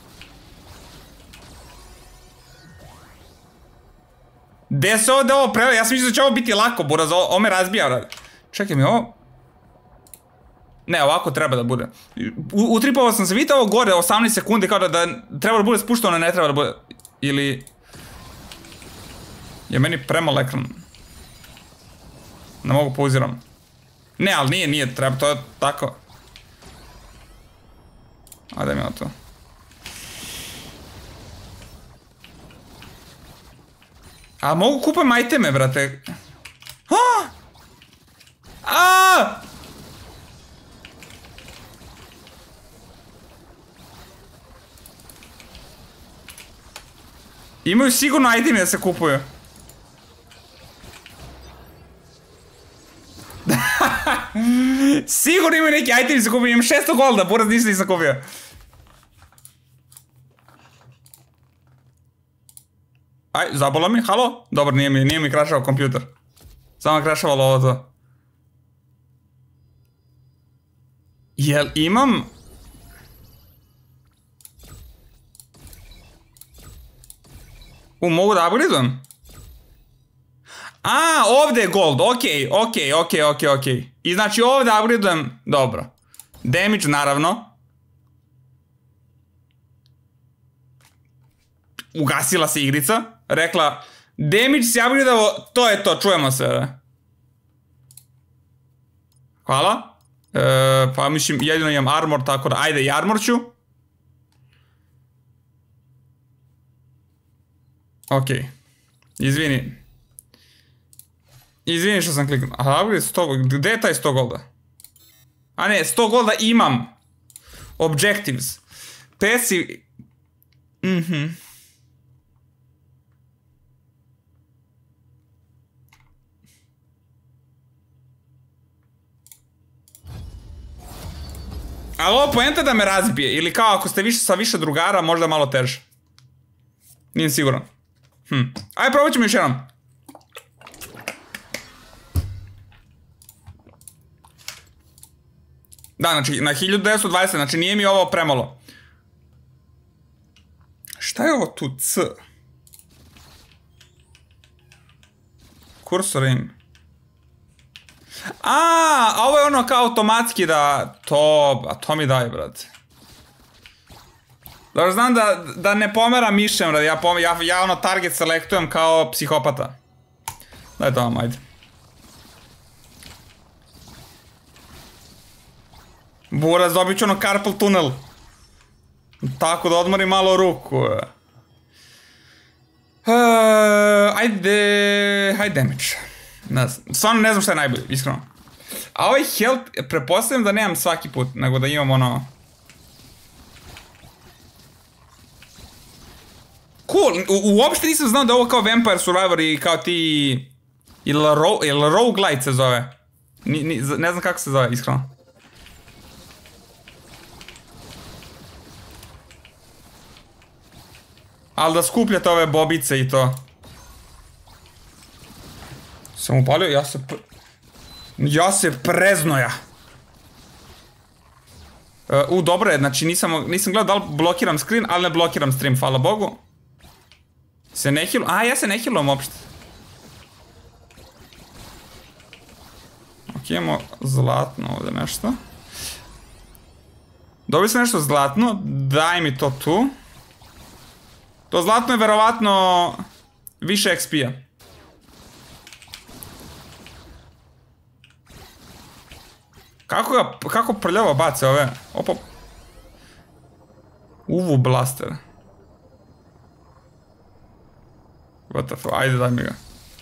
Gde se ovo da ovo prele? Ja sam mislio da će ovo biti lako, buraz, ovo me razbija, rad. Čekaj mi ovo. Ne, ovako treba da bude. Utripovao sam se, vidite ovo gore, osamnaest sekundi, kao da, da treba da bude spušteno, ne treba da bude. Ili... Je meni premalo ekran. Ne mogu pauziram. Ne, ali nije, nije, treba, to je tako. A daj mi ovo to. A mogu kupujem iteme, brate. Aaaa! Aaaa! Imaju sigurno iteme da se kupuju. Sigurno imaju neki itemi da se kupuju. Imam šesto golda, buraz nisam nisam kupio. Aj, zabolo mi, halo? Dobro, nije mi, nije mi krašao kompjuter. Samo krašavalo ovo to. Jel imam... U, mogu da upgradujem? A, ovdje je gold, okej, okej, okej, okej, okej. I znači ovdje upgradujem, dobro. Damage, naravno. Ugasila se igrica. Rekla, damage si upgradeavo, to je to, čujemo se. Hvala. E, pa mislim, jedino imam armor, tako da, ajde i armor ću. Okej. Izvini. Izvini što sam kliknuo. Aha, gdje je taj sto golda? A ne, sto golda imam. Objectives. Passive. Mhm. Ali ovo poenta da me razbije. Ili kao ako ste više sa više drugara, možda malo teže. Nijem siguran. Hm. Ajde, probat ćemo još jednom. Da, znači na hiljadu devetsto dvadeset, znači nije mi ovo premalo. Šta je ovo tu C? Kursor im. A, a ovo je ono kao automatski da to, a to mi daj, brate. Dobro, znam da, da ne pomeram mišem, brate, ja, pom, ja, ja ono target selektujem kao psihopata. Daj to vam, ajde. Buraz, dobit ću ono carpal tunnel. Tako da odmorim malo ruku. Uh, ajde, high damage. Ne znam, stvarno ne znam šta je najbolje, iskreno. A ovaj health, prepostavljam da nemam svaki put, nego da imam ono... Cool, u, uopšte nisam znao da je ovo kao Vampire Survivor i kao ti... Ili ro, il roguelite se zove. Ni, ni, ne znam kako se zove, iskreno. Ali da skupljate ove bobice i to. Sam upalio, ja se... Pre... Ja se preznoja. Uh, u, dobro je, znači nisam, nisam gledao da li blokiram screen, ali ne blokiram stream, hvala Bogu. Se ne healujem, a ja se ne healujem uopšte. Ok, imamo zlatno ovdje nešto. Dobio sam nešto zlatno, daj mi to tu. To zlatno je verovatno više X P-a. Kako ga, kako prljavo bace ove? Opa. Uvu blaster. What the fuck, ajde daj mi ga.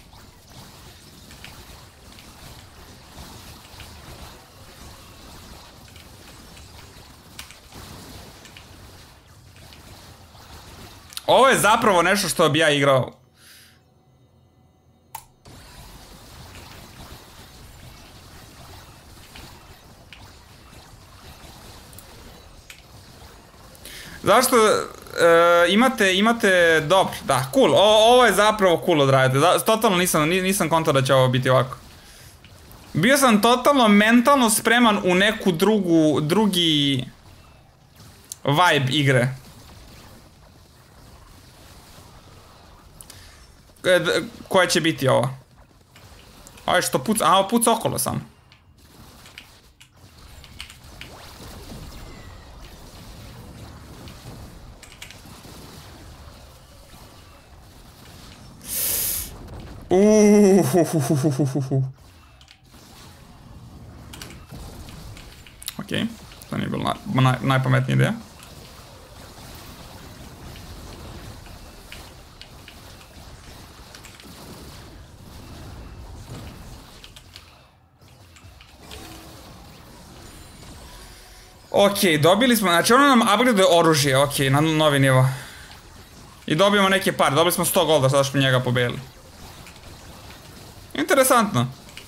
Ovo je zapravo nešto što bi ja igrao. Zašto e, imate, imate, dobro, da, cool, o, ovo je zapravo cool odraditi, totalno nisam, nisam kontao da će ovo biti ovako. Bio sam totalno mentalno spreman u neku drugu, drugi vibe igre. Koja će biti ovo? Ovo je što puca, a ovo puca okolo sam. Uuuuhuhuhuhuhu. Ok, to nije bilo naj, najpametnija ideja. Ok, dobili smo, znači ono nam upgradeuje oružje, ok, na novi nivo. I dobijemo neke pare, dobili smo sto golda, sada što njega pobijeli. Interesantno.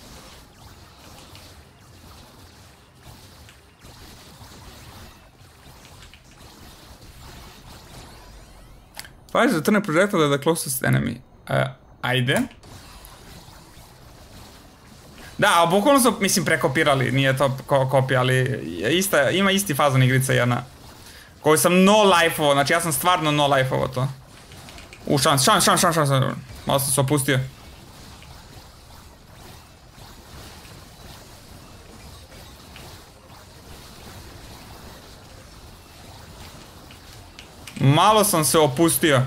Fire the turn projectile at the closest enemy. Uh, ajde. Da, a bukvalno su, mislim, prekopirali, nije to ko kopija, ali ista, ima isti fazon igrica jedna. Koju sam no life-ovo, znači ja sam stvarno no life-ovo to. U, šans, šans, šans, šans, šans, malo sam se opustio. Malo sam se opustio.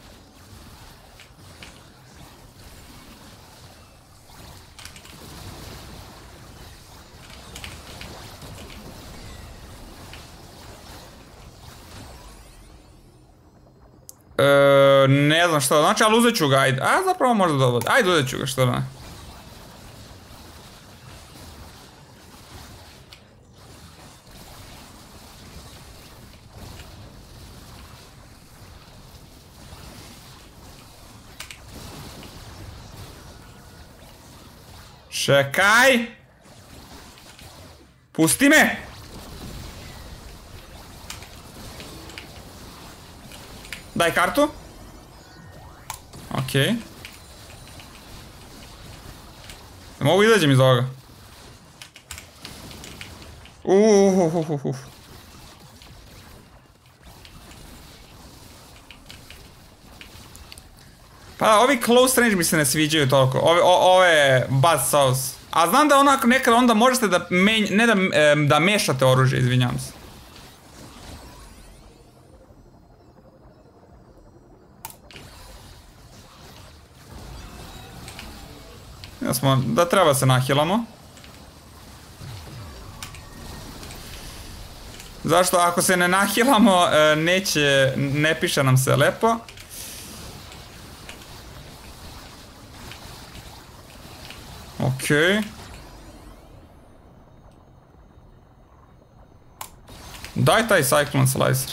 E, ne znam što znači, ali uzet ću ga, ajde. A, zapravo možda dobro. Ajde, uzet ću ga, što ne. Čekaj! Pusti me! Daj kartu. Okej. Mogu izađem iz ovoga. Uuuuhuhuhuhuh. Pa ovi close range mi se ne sviđaju toliko. Ove, o, ove buzz saws. A znam da onako nekada onda možete da menj, ne da, da mešate oružje, izvinjavam se. Ja smo, da treba se nahilamo. Zašto ako se ne nahilamo neće, ne piše nam se lepo. Okej. Daj taj Cyclone Slicer.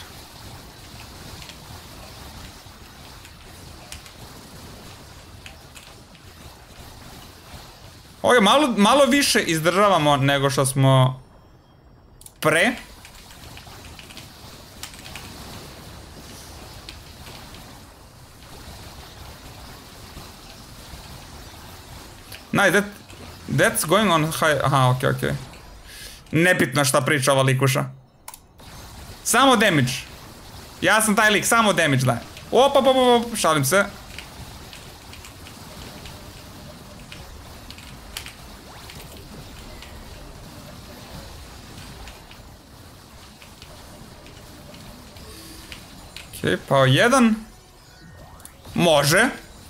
Ovo malo, malo više izdržavamo nego što smo pre. Nice, that, that's going on high... Aha, okej, okay, okej. Okay. Nebitno šta priča ova likuša. Samo damage. Ja sam taj lik, samo damage daje. Op, op, op, op, šalim se. Okej, okay, pa jedan. Može.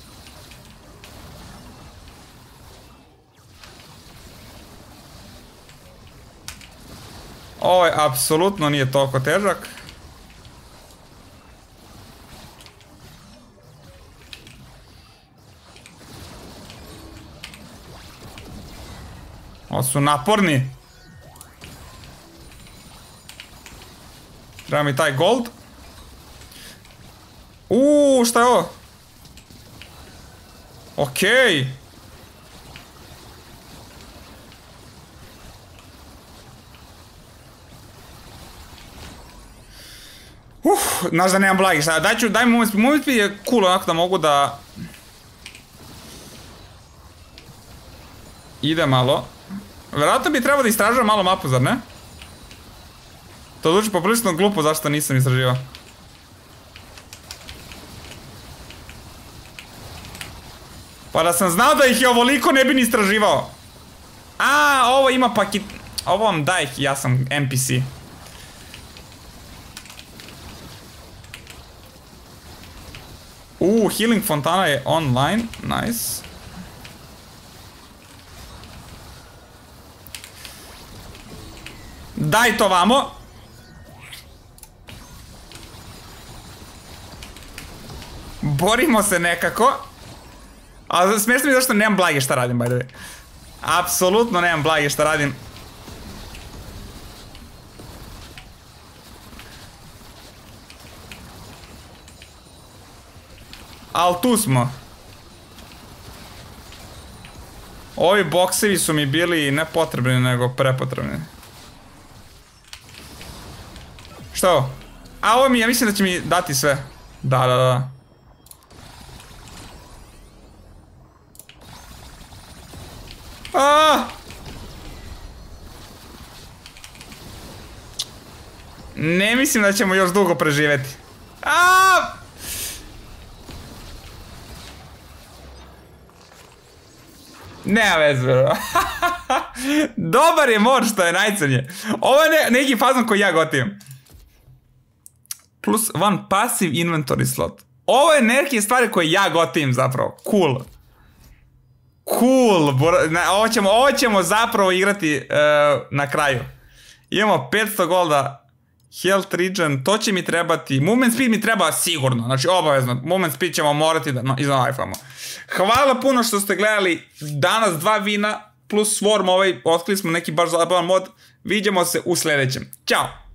Ovo je apsolutno nije toliko težak. Ovo su naporni. Treba mi taj gold. Uuu, šta je ovo? Okej. Uf, znaš da nemam blagi, šta, daj ću, daj mi movement speed je cool onako da mogu da... Ide malo. Vjerojatno bi trebao da istražujem malo mapu, zar ne? To zvuči poprilično glupo zašto nisam istraživao. Pa da sam znao da ih je ovoliko ne bi ni istraživao. A, ovo ima paket... Ovo vam daje, ja sam N P C. Uuu, healing fontana je online, nice. Daj to vamo. Borimo se nekako. A smiješno mi je zašto nemam blage šta radim, by the way. Apsolutno nemam blage šta radim. Al tu smo. Ovi boksevi su mi bili ne potrebni, nego prepotrebni. Što? A ovo mi, ja mislim da će mi dati sve. Da, da, da. Aaaa! Ne mislim da ćemo još dugo preživjeti. Aaaa! Nema veze, bro. Dobar je mod što je najcrnje. Ovo je ne, neki fazon koji ja gotivim. Plus one passive inventory slot. Ovo je neke stvari koje ja gotivim zapravo. Cool. Cool. Ovo ćemo, ovo ćemo zapravo igrati uh, na kraju. Imamo petsto golda. Health regen, to će mi trebati. Movement speed mi treba sigurno. Znači obavezno. Movement speed ćemo morati da no, iznalajfamo. Hvala puno što ste gledali. Danas dva vina plus swarm ovaj. Otkrili smo neki baš zabavan mod. Vidimo se u sljedećem. Ćao.